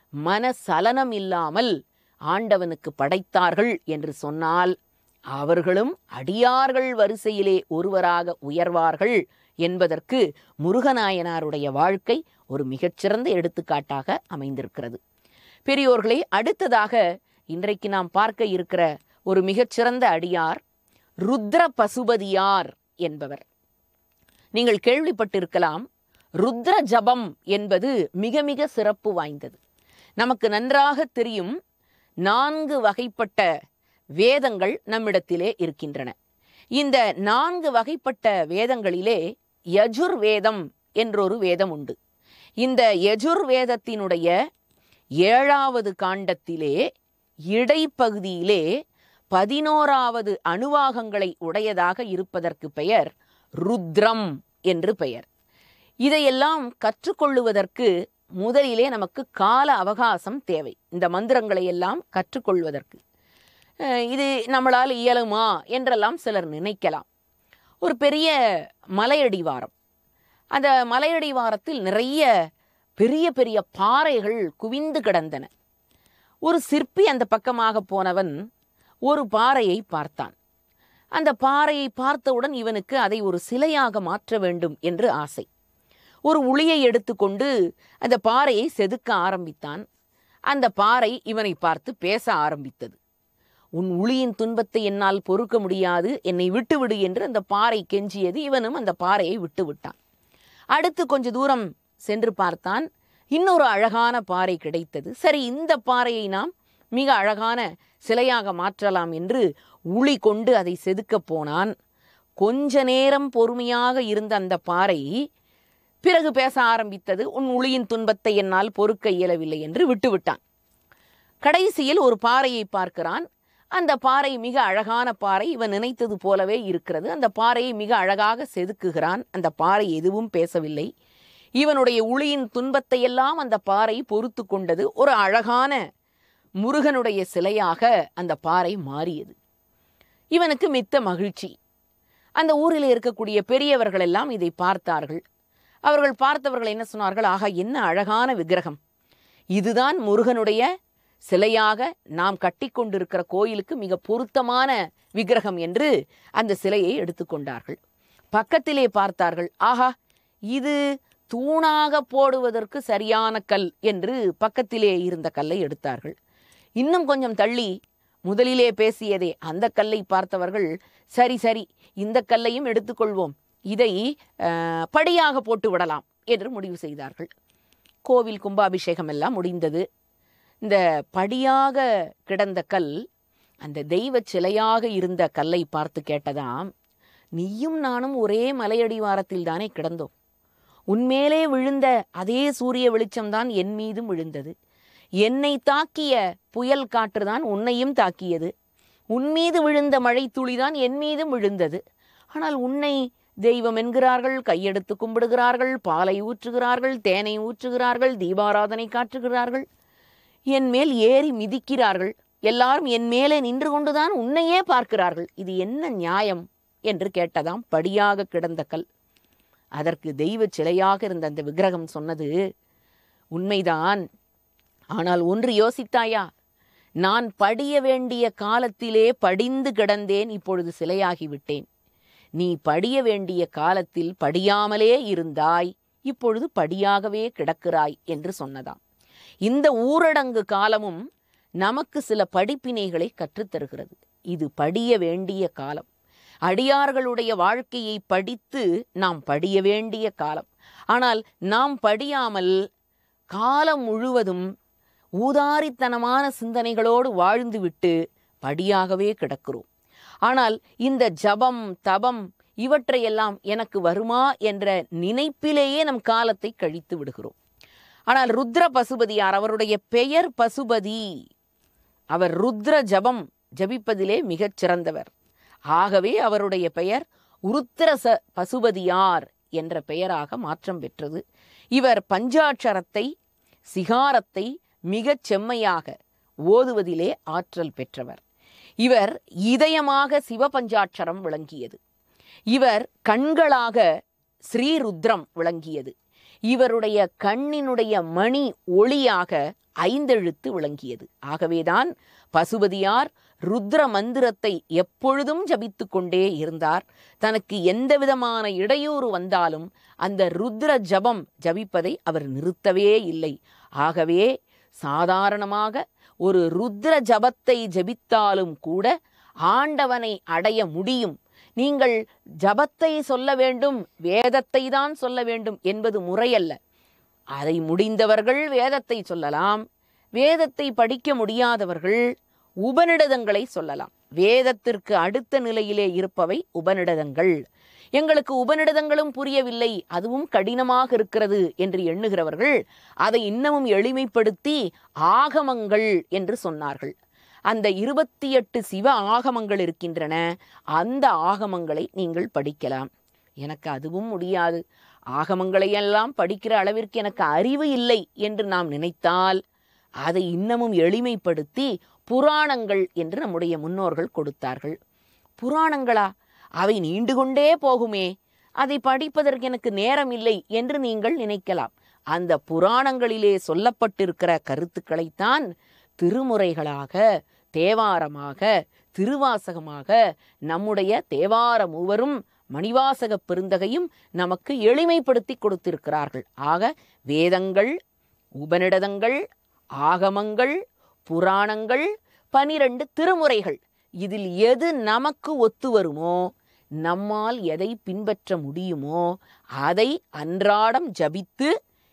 மனசலனம் இல்லாமல் ஆண்டவனுக்கு படைத்தார்கள் என்று சொன்னால் அவர்களும் அடியார்கள் வரிசையிலே ஒருவராக உயர்வார்கள் என்பதற்கு முருகநாயனாருடைய வாழ்க்கை ஒரு மிகச்சிறந்த எடுத்துக்காட்டாக அமைந்திருக்கிறது. பெரியோர்களே, அடுத்ததாக இன்றைக்கு நாம் பார்க்க இருக்கிற ஒரு மிகச்சிறந்த அடியார் ருத்ர பசுபதியார் என்பவர். நீங்கள் கேள்விப்பட்டிருக்கலாம். ருத்ர ஜபம் என்பது மிக மிக சிறப்பு வாய்ந்தது. நமக்கு நன்றாக தெரியும், நான்கு வகைப்பட்ட வேதங்கள் நம்மிடத்திலே இருக்கின்றன. இந்த நான்கு வகைப்பட்ட வேதங்களிலே யஜுர் வேதம் என்றொரு வேதம் உண்டு. இந்த யஜுர் வேதத்தினுடைய ஏழாவது காண்டத்திலே இடைப்பகுதியிலே பதினோராவது அணுவாகங்களை உடையதாக இருப்பதற்கு பெயர் ருத்ரம் என்று பெயர். இதையெல்லாம் கற்றுக்கொள்ளுவதற்கு முதலிலே நமக்கு கால அவகாசம் தேவை. இந்த மந்திரங்களை எல்லாம் கற்றுக்கொள்வதற்கு இது நம்மளால் இயலுமா என்றெல்லாம் சிலர் நினைக்கலாம். ஒரு பெரிய மலையடிவாரம். அந்த மலையடிவாரத்தில் நிறைய பெரிய பெரிய பாறைகள் குவிந்து கிடந்தன. ஒரு சிற்பி அந்த பக்கமாக போனவன் ஒரு பாறையை பார்த்தான். அந்த பாறையை பார்த்தவுடன் இவனுக்கு அதை ஒரு சிலையாக மாற்ற வேண்டும் என்று ஆசை. ஒரு உளியை எடுத்துக்கொண்டு அந்த பாறையை செதுக்க ஆரம்பித்தான். அந்த பாறை இவனை பார்த்து பேச ஆரம்பித்தது. உன் உளியின் துன்பத்தை என்னால் பொறுக்க முடியாது, என்னை விட்டுவிடு என்று அந்த பாறை கெஞ்சியது. இவனும் அந்த பாறையை விட்டு விட்டான். அடுத்து கொஞ்ச தூரம் சென்று பார்த்தான். இன்னொரு அழகான பாறை கிடைத்தது. சரி, இந்த பாறையை நாம் மிக அழகான சிலையாக மாற்றலாம் என்று உளி கொண்டு அதை செதுக்கப் போனான். கொஞ்ச நேரம் பொறுமையாக இருந்த அந்த பாறை பிறகு பேச ஆரம்பித்தது. உன் உளியின் துன்பத்தை என்னால் பொறுக்க இயலவில்லை என்று விட்டுவிட்டான். கடைசியில் ஒரு பாறையை பார்க்கிறான். அந்த பாறை மிக அழகான பாறை, இவன் நினைத்தது போலவே இருக்கிறது. அந்த பாறையை மிக அழகாக செதுக்குகிறான். அந்த பாறை எதுவும் பேசவில்லை. இவனுடைய உளியின் துன்பத்தை எல்லாம் அந்த பாறை பொறுத்து கொண்டது. ஒரு அழகான முருகனுடைய சிலையாக அந்த பாறை மாறியது. இவனுக்கு மித்த மகிழ்ச்சி. அந்த ஊரில் இருக்கக்கூடிய பெரியவர்கள் எல்லாம் இதை பார்த்தார்கள். அவர்கள் பார்த்தவர்கள் என்ன சொன்னார்கள்? ஆகா, என்ன அழகான விக்கிரகம்! இதுதான் முருகனுடைய சிலையாக நாம் கட்டி கொண்டிருக்கிற கோயிலுக்கு மிக பொருத்தமான விக்கிரகம் என்று அந்த சிலையை எடுத்துக்கொண்டார்கள். பக்கத்திலே பார்த்தார்கள். ஆஹா, இது தூணாக போடுவதற்கு சரியான கல் என்று பக்கத்திலே இருந்த கல்லை எடுத்தார்கள். இன்னும் கொஞ்சம் தள்ளி முதலிலே பேசியதே அந்த கல்லை பார்த்தவர்கள், சரி சரி இந்த கல்லையும் எடுத்துக்கொள்வோம், இதை படியாக போட்டு விடலாம் என்று முடிவு செய்தார்கள். கோவில் கும்பாபிஷேகம் எல்லாம் முடிந்தது. இந்த படியாக கிடந்த கல் அந்த தெய்வ சிலையாக இருந்த கல்லை பார்த்து கேட்டதாம், நீயும் நானும் ஒரே மலையடிவாரத்தில் தானே கிடந்தோம். உன்மேலே விழுந்த அதே சூரிய வெளிச்சம்தான் என் மீதும் விழுந்தது. என்னை தாக்கிய புயல் காற்றுதான் உன்னையும் தாக்கியது. உன்மீது விழுந்த மழை துளிதான் என் மீதும் விழுந்தது. ஆனால் உன்னை தெய்வம் என்கிறார்கள், கையெடுத்து கும்பிடுகிறார்கள், பாலை ஊற்றுகிறார்கள், தேனை ஊற்றுகிறார்கள், தீபாராதனை காட்டுகிறார்கள், என் மேல் ஏறி மிதிக்கிறார்கள். எல்லாரும் என் மேலே நின்று கொண்டுதான் உன்னையே பார்க்கிறார்கள். இது என்ன நியாயம் என்று கேட்டதாம் படியாக கிடந்த கல். அதற்கு தெய்வ சிலையாக இருந்த அந்த விக்கிரகம் சொன்னது, உண்மைதான், ஆனால் ஒன்று யோசித்தாயா? நான் படிய வேண்டிய காலத்திலே படிந்து கிடந்தேன், இப்பொழுது சிலையாகிவிட்டேன். நீ படிய வேண்டிய காலத்தில் படியாமலே இருந்தாய், இப்பொழுது படியாகவே கிடக்கிறாய் என்று சொன்னதாம். இந்த ஊரடங்கு காலமும் நமக்கு சில படிப்பினைகளை கற்றுத்தருகிறது. இது படிய வேண்டிய காலம். அடியார்களுடைய வாழ்க்கையை படித்து நாம் படிய வேண்டிய காலம். ஆனால் நாம் படியாமல் காலம் முழுவதும் ஊதாரித்தனமான சிந்தனைகளோடு வாழ்ந்துவிட்டு படியாகவே கிடக்கிறோம். ஆனால் இந்த ஜபம் தபம் இவற்றையெல்லாம் எனக்கு வருமா என்ற நினைப்பிலேயே நம் காலத்தை கழித்து விடுகிறோம். ஆனால் ருத்ர பசுபதியார், அவருடைய பெயர் பசுபதி, அவர் ருத்ர ஜபம் ஜபிப்பதிலே மிகச் சிறந்தவர். ஆகவே அவருடைய பெயர் உருத்திர பசுபதியார் என்ற பெயராக மாற்றம் பெற்றது. இவர் பஞ்சாட்சரத்தை சிகாரத்தை மிகச் செம்மையாக ஓதுவதிலே ஆற்றல் பெற்றவர். இவர் இதயமாக சிவபஞ்சாட்சரம் விளங்கியது. இவர் கண்களாக ஸ்ரீருத்ரம் விளங்கியது. இவருடைய கண்ணினுடைய மணி ஒளியாக ஐந்தெழுத்து விளங்கியது. ஆகவேதான் பசுபதியார் ருத்ர மந்திரத்தை எப்பொழுதும் ஜபித்து கொண்டே இருந்தார். தனக்கு எந்த விதமான இடையூறு வந்தாலும் அந்த ருத்ர ஜபம் ஜபிப்பதை அவர் நிறுத்தவே இல்லை. ஆகவே சாதாரணமாக ஒரு ருத்ர ஜபத்தை ஜபித்தாலும் கூட ஆண்டவனை அடைய முடியும். நீங்கள் ஜபத்தை சொல்ல வேண்டும், வேதத்தை தான் சொல்ல வேண்டும் என்பது முறையல்ல. அதை முடிந்தவர்கள் வேதத்தை சொல்லலாம். வேதத்தை படிக்க முடியாதவர்கள் உபநிடதங்களை சொல்லலாம். வேதத்திற்கு அடுத்த நிலையிலே இருப்பவை உபநிடதங்கள். எங்களுக்கு உபநிடதங்களும் புரியவில்லை, அதுவும் கடினமாக இருக்கிறது என்று எண்ணுகிறவர்கள் அதை இன்னமும் எளிமைப்படுத்தி ஆகமங்கள் என்று சொன்னார்கள். அந்த இருபத்தி எட்டு சிவ ஆகமங்கள் இருக்கின்றன. அந்த ஆகமங்களை நீங்கள் படிக்கலாம். எனக்கு அதுவும் முடியாது, ஆகமங்களையெல்லாம் படிக்கிற அளவிற்கு எனக்கு அறிவு இல்லை என்று நாம் நினைத்தால் அதை இன்னமும் எளிமைப்படுத்தி புராணங்கள் என்று நம்முடைய முன்னோர்கள் கொடுத்தார்கள். புராணங்களா? அவை நீண்டு கொண்டே போகுமே, அதை படிப்பதற்கு எனக்கு நேரம் இல்லை என்று நீங்கள் நினைக்கலாம். அந்த புராணங்களிலே சொல்லப்பட்டிருக்கிற கருத்துக்களைத்தான் திருமுறைகளாக, தேவாரமாக, திருவாசகமாக நம்முடைய தேவார மூவரும் மணிவாசக பெருந்தகையும் நமக்கு எளிமைப்படுத்தி கொடுத்திருக்கிறார்கள். ஆக வேதங்கள், உபநிடதங்கள், ஆகமங்கள், புராணங்கள், பனிரெண்டு திருமுறைகள், இதில் எது நமக்கு ஒத்து வருமோ, நம்மால் எதை பின்பற்ற முடியுமோ அதை அன்றாடம் ஜபித்து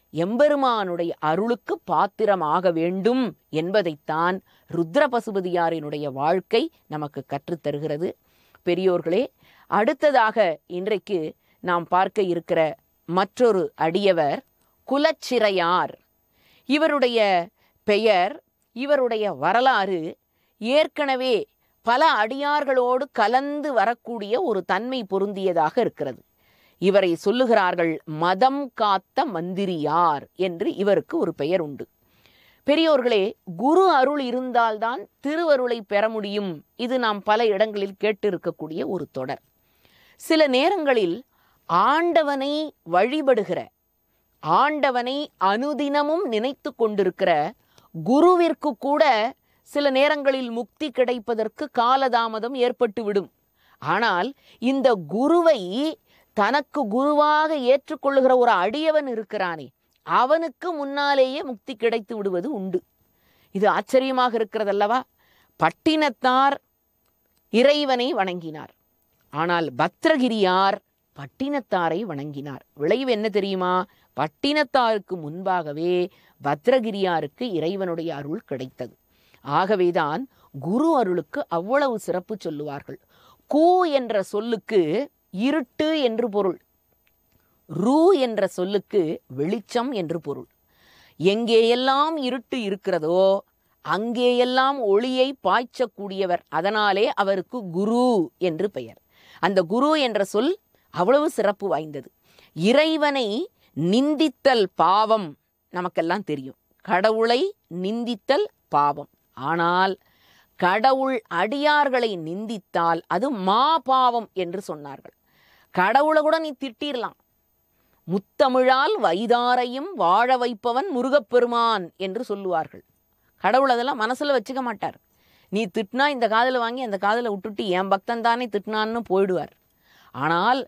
எம்பெருமானுடைய அருளுக்கு பாத்திரமாக வேண்டும் என்பதைத்தான் ருத்ர பசுபதியாரினுடைய வாழ்க்கை நமக்கு கற்றுத்தருகிறது. பெரியோர்களே, அடுத்ததாக இன்றைக்கு நாம் பார்க்க இருக்கிற மற்றொரு அடியவர் குலச்சிறையார். இவருடைய பெயர், இவருடைய வரலாறு ஏற்கனவே பல அடியார்களோடு கலந்து வரக்கூடிய ஒரு தன்மை பொருந்தியதாக இருக்கிறது. இவரை சொல்லுகிறார்கள் மதம் காத்த மந்திரியார் என்று இவருக்கு ஒரு பெயர் உண்டு. பெரியோர்களே, குரு அருள் இருந்தால்தான் திருவருளை பெற முடியும். இது நாம் பல இடங்களில் கேட்டிருக்கக்கூடிய ஒரு தொடர். சில நேரங்களில் ஆண்டவனை வழிபடுகிற, ஆண்டவனை அனுதினமும் நினைத்து கொண்டிருக்கிற குருவிற்கு கூட சில நேரங்களில் முக்தி கிடைப்பதற்கு காலதாமதம் ஏற்பட்டுவிடும். ஆனால் இந்த குருவை தனக்கு குருவாக ஏற்றுக்கொள்ளுகிற ஒரு அடியவன் இருக்கிறானே, அவனுக்கு முன்னாலேயே முக்தி கிடைத்து விடுவது உண்டு. இது ஆச்சரியமாக இருக்கிறதல்லவா? பட்டினத்தார் இறைவனை வணங்கினார், ஆனால் பத்ரகிரியார் பட்டினத்தாரை வணங்கினார். விளைவு என்ன தெரியுமா? பட்டினத்தாருக்கு முன்பாகவே பத்ரகிரியாருக்கு இறைவனுடைய அருள் கிடைத்தது. ஆகவேதான் குரு அருளுக்கு அவ்வளவு சிறப்பு சொல்லுவார்கள். கூ என்ற சொல்லுக்கு இருட்டு என்று பொருள், ரூ என்ற சொல்லுக்கு வெளிச்சம் என்று பொருள். எங்கேயெல்லாம் இருட்டு இருக்கிறதோ அங்கேயெல்லாம் ஒளியை பாய்ச்சக்கூடியவர். அதனாலே அவருக்கு குரு என்று பெயர். அந்த குரு என்ற சொல் அவ்வளவு சிறப்பு வாய்ந்தது. இறைவனை நிந்தித்தல் பாவம், நமக்கெல்லாம் தெரியும். கடவுளை நிந்தித்தல் பாவம். ஆனால் கடவுள் அடியார்களை நிந்தித்தால் அது மா பாவம் என்று சொன்னார்கள். கடவுளை கூட நீ திட்டிரலாம். முத்தமிழால் வைதாரையும் வாழ வைப்பவன் முருகப்பெருமான் என்று சொல்லுவார்கள். கடவுள் அதெல்லாம் மனசுல வச்சுக்க மாட்டார். நீ திட்டினா இந்த காதில் வாங்கி அந்த காதில் விட்டுட்டு என் பக்தன் தானே திட்டினான்னு போயிடுவார். ஆனால்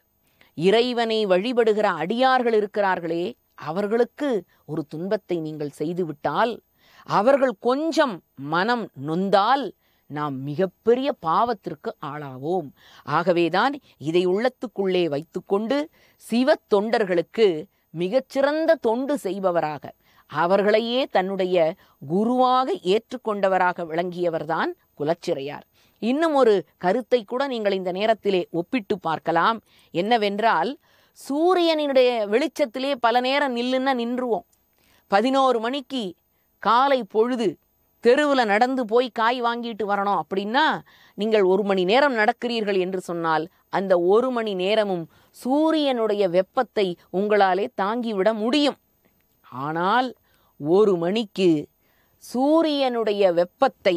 இறைவனை வழிபடுகிற அடியார்கள் இருக்கிறார்களே, அவர்களுக்கு ஒரு துன்பத்தை நீங்கள் செய்துவிட்டால், அவர்கள் கொஞ்சம் மனம் நொந்தால் நாம் மிகப்பெரிய பாவத்திற்கு ஆளாவோம். ஆகவேதான் இதை உள்ளத்துக்குள்ளே வைத்துக்கொண்டு சிவ தொண்டர்களுக்கு மிகச்சிறந்த தொண்டு செய்பவராக, அவர்களையே தன்னுடைய குருவாக ஏற்றுக்கொண்டவராக விளங்கியவர்தான் குலச்சிறையார். இன்னும் ஒரு கருத்தை கூட நீங்கள் இந்த நேரத்திலே ஒப்பிட்டு பார்க்கலாம். என்னவென்றால், சூரியனுடைய வெளிச்சத்திலே பல நேரம் நில்லுன்னா நின்றுவோம். பதினோரு மணிக்கு காலை பொழுது தெருவில் நடந்து போய் காய் வாங்கிட்டு வரணும் அப்படின்னா நீங்கள் ஒரு மணி நேரம் நடக்கிறீர்கள் என்று சொன்னால் அந்த ஒரு மணி நேரமும் சூரியனுடைய வெப்பத்தை உங்களாலே தாங்கிவிட முடியும். ஆனால் ஒரு மணிக்கு சூரியனுடைய வெப்பத்தை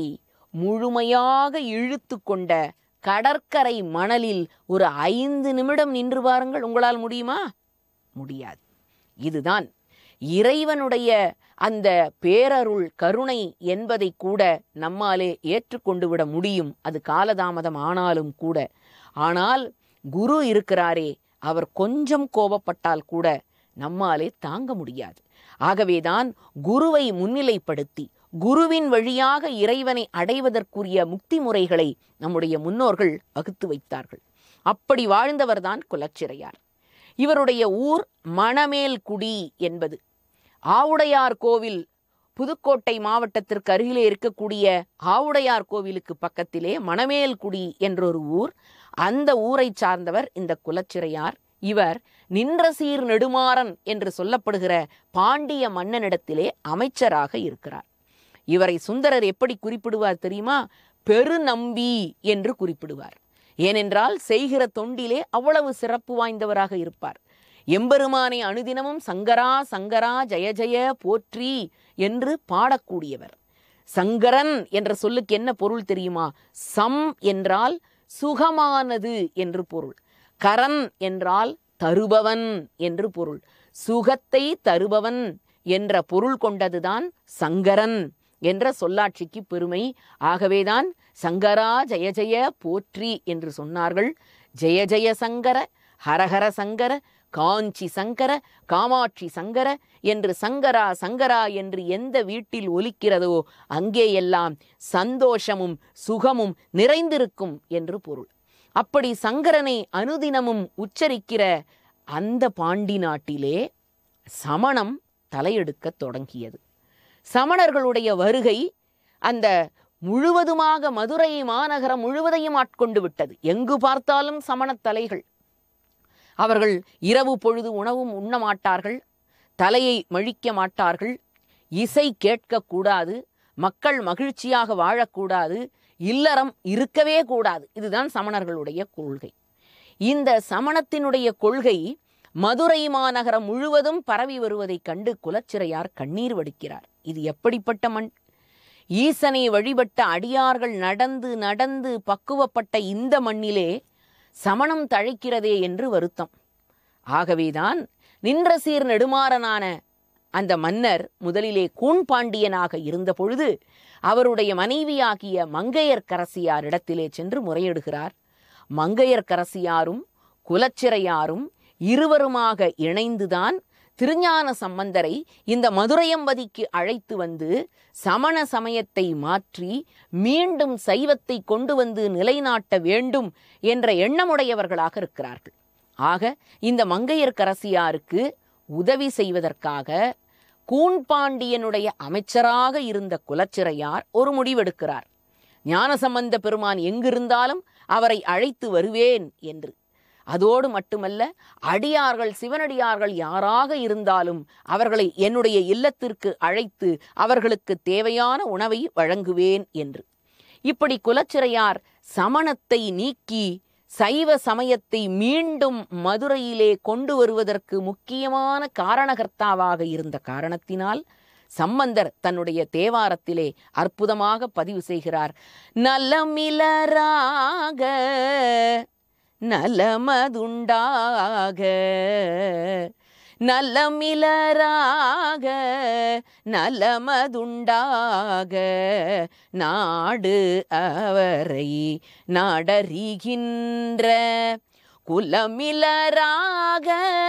முழுமையாக இழுத்து கொண்ட கடற்கரை மணலில் ஒரு ஐந்து நிமிடம் நின்று பாருங்கள், உங்களால் முடியுமா? முடியாது. இதுதான் இறைவனுடைய அந்த பேரருள் கருணை என்பதை கூட நம்மாலே ஏற்றுக்கொண்டு விட முடியும், அது காலதாமதம் ஆனாலும் கூட. ஆனால் குரு இருக்கிறாரே, அவர் கொஞ்சம் கோபப்பட்டால் கூட நம்மாலே தாங்க முடியாது. ஆகவேதான் குருவை முன்னிலைப்படுத்தி குருவின் வழியாக இறைவனை அடைவதற்குரிய முக்தி முறைகளை நம்முடைய முன்னோர்கள் வகுத்து வைத்தார்கள். அப்படி வாழ்ந்தவர்தான் குலச்சிறையார். இவருடைய ஊர் மணமேல்குடி என்பது. ஆவுடையார் கோவில் புதுக்கோட்டை மாவட்டத்திற்கு அருகிலே இருக்கக்கூடிய ஆவுடையார் கோவிலுக்கு பக்கத்திலே மணமேல்குடி என்றொரு ஊர். அந்த ஊரை சார்ந்தவர் இந்த குலச்சிறையார். இவர் நின்ற சீர் நெடுமாறன் என்று சொல்லப்படுகிற பாண்டிய மன்னனிடத்திலே அமைச்சராக இருக்கிறார். இவரை சுந்தரர் எப்படி குறிப்பிடுவார் தெரியுமா? பெருநம்பி என்று குறிப்பிடுவார். ஏனென்றால் செய்கிற தொண்டிலே அவ்வளவு சிறப்பு வாய்ந்தவராக இருப்பார். எம்பெருமானை அனுதினமும் சங்கரா சங்கரா ஜெய ஜெய போற்றி என்று பாடக்கூடியவர். சங்கரன் என்ற சொல்லுக்கு என்ன பொருள் தெரியுமா? சம் என்றால் சுகமானது என்று பொருள். கரன் என்றால் தருபவன் என்று பொருள். சுகத்தை தருபவன் என்ற பொருள் கொண்டதுதான் சங்கரன் என்ற சொல்லாட்சிக்கு பெருமை. ஆகவேதான் சங்கரா ஜெய ஜெய போற்றி என்று சொன்னார்கள். ஜெய ஜெய சங்கர, ஹரஹர சங்கர, காஞ்சி சங்கர, காமாட்சி சங்கர என்று சங்கரா சங்கரா என்று எந்த வீட்டில் ஒலிக்கிறதோ அங்கேயெல்லாம் சந்தோஷமும் சுகமும் நிறைந்திருக்கும் என்று பொருள். அப்படி சங்கரனை அனுதினமும் உச்சரிக்கிற அந்த பாண்டி நாட்டிலே சமணம் தலையெடுக்க தொடங்கியது. சமணர்களுடைய வருகை அந்த முழுவதுமாக மதுரை மாநகரம் முழுவதையும் ஆட்கொண்டு விட்டது. எங்கு பார்த்தாலும் சமணத் தலைகள். அவர்கள் இரவு பொழுது உணவும் உண்ண மாட்டார்கள், தலையை மழிக்க மாட்டார்கள், இசை கேட்கக்கூடாது, மக்கள் மகிழ்ச்சியாக வாழக்கூடாது, இல்லறம் இருக்கவே கூடாது. இதுதான் சமணர்களுடைய கொள்கை. இந்த சமணத்தினுடைய கொள்கை மதுரை மாநகரம் முழுவதும் பரவி வருவதைக் கண்டு குலச்சிறையார் கண்ணீர் வடிக்கிறார். இது எப்படிப்பட்ட மண்! ஈசனை வழிபட்ட அடியார்கள் நடந்து நடந்து பக்குவப்பட்ட இந்த மண்ணிலே சமணம் தழைக்கிறதே என்று வருத்தம். ஆகவேதான் நின்ற சீர் நெடுமாறனான அந்த மன்னர் முதலிலே கூன்பாண்டியனாக இருந்த பொழுது அவருடைய மனைவியாகிய மங்கையர்க்கரசியாரிடத்திலே சென்று முறையிடுகிறார். மங்கையர்க்கரசியாரும் குலச்சிறையாரும் இருவருமாக இணைந்துதான் திருஞான சம்பந்தரை இந்த மதுரையம்பதிக்கு அழைத்து வந்து சமண சமயத்தை மாற்றி மீண்டும் சைவத்தை கொண்டு வந்து நிலைநாட்ட வேண்டும் என்ற எண்ணமுடையவர்களாக இருக்கிறார்கள். ஆக இந்த மங்கையர்க்கரசியாருக்கு உதவி செய்வதற்காக கூன்பாண்டியனுடைய அமைச்சராக இருந்த குலச்சிறையார் ஒரு முடிவெடுக்கிறார். ஞானசம்பந்த பெருமான் எங்கிருந்தாலும் அவரை அழைத்து வருவேன் என்று. அதோடு மட்டுமல்ல, அடியார்கள் சிவனடியார்கள் யாராக இருந்தாலும் அவர்களை என்னுடைய இல்லத்திற்கு அழைத்து அவர்களுக்கு தேவையான உணவை வழங்குவேன் என்று. இப்படி குலச்சிறையார் சமணத்தை நீக்கி சைவ சமயத்தை மீண்டும் மதுரையிலே கொண்டு வருவதற்கு முக்கியமான காரணகர்த்தாவாக இருந்த காரணத்தினால் சம்பந்தர் தன்னுடைய தேவாரத்திலே அற்புதமாக பதிவு செய்கிறார். நலமிலராக நலமதுண்டாக நலமிலராக நலமதுண்டாக நாடு அவரை நாடறிகின்ற குலமிலராக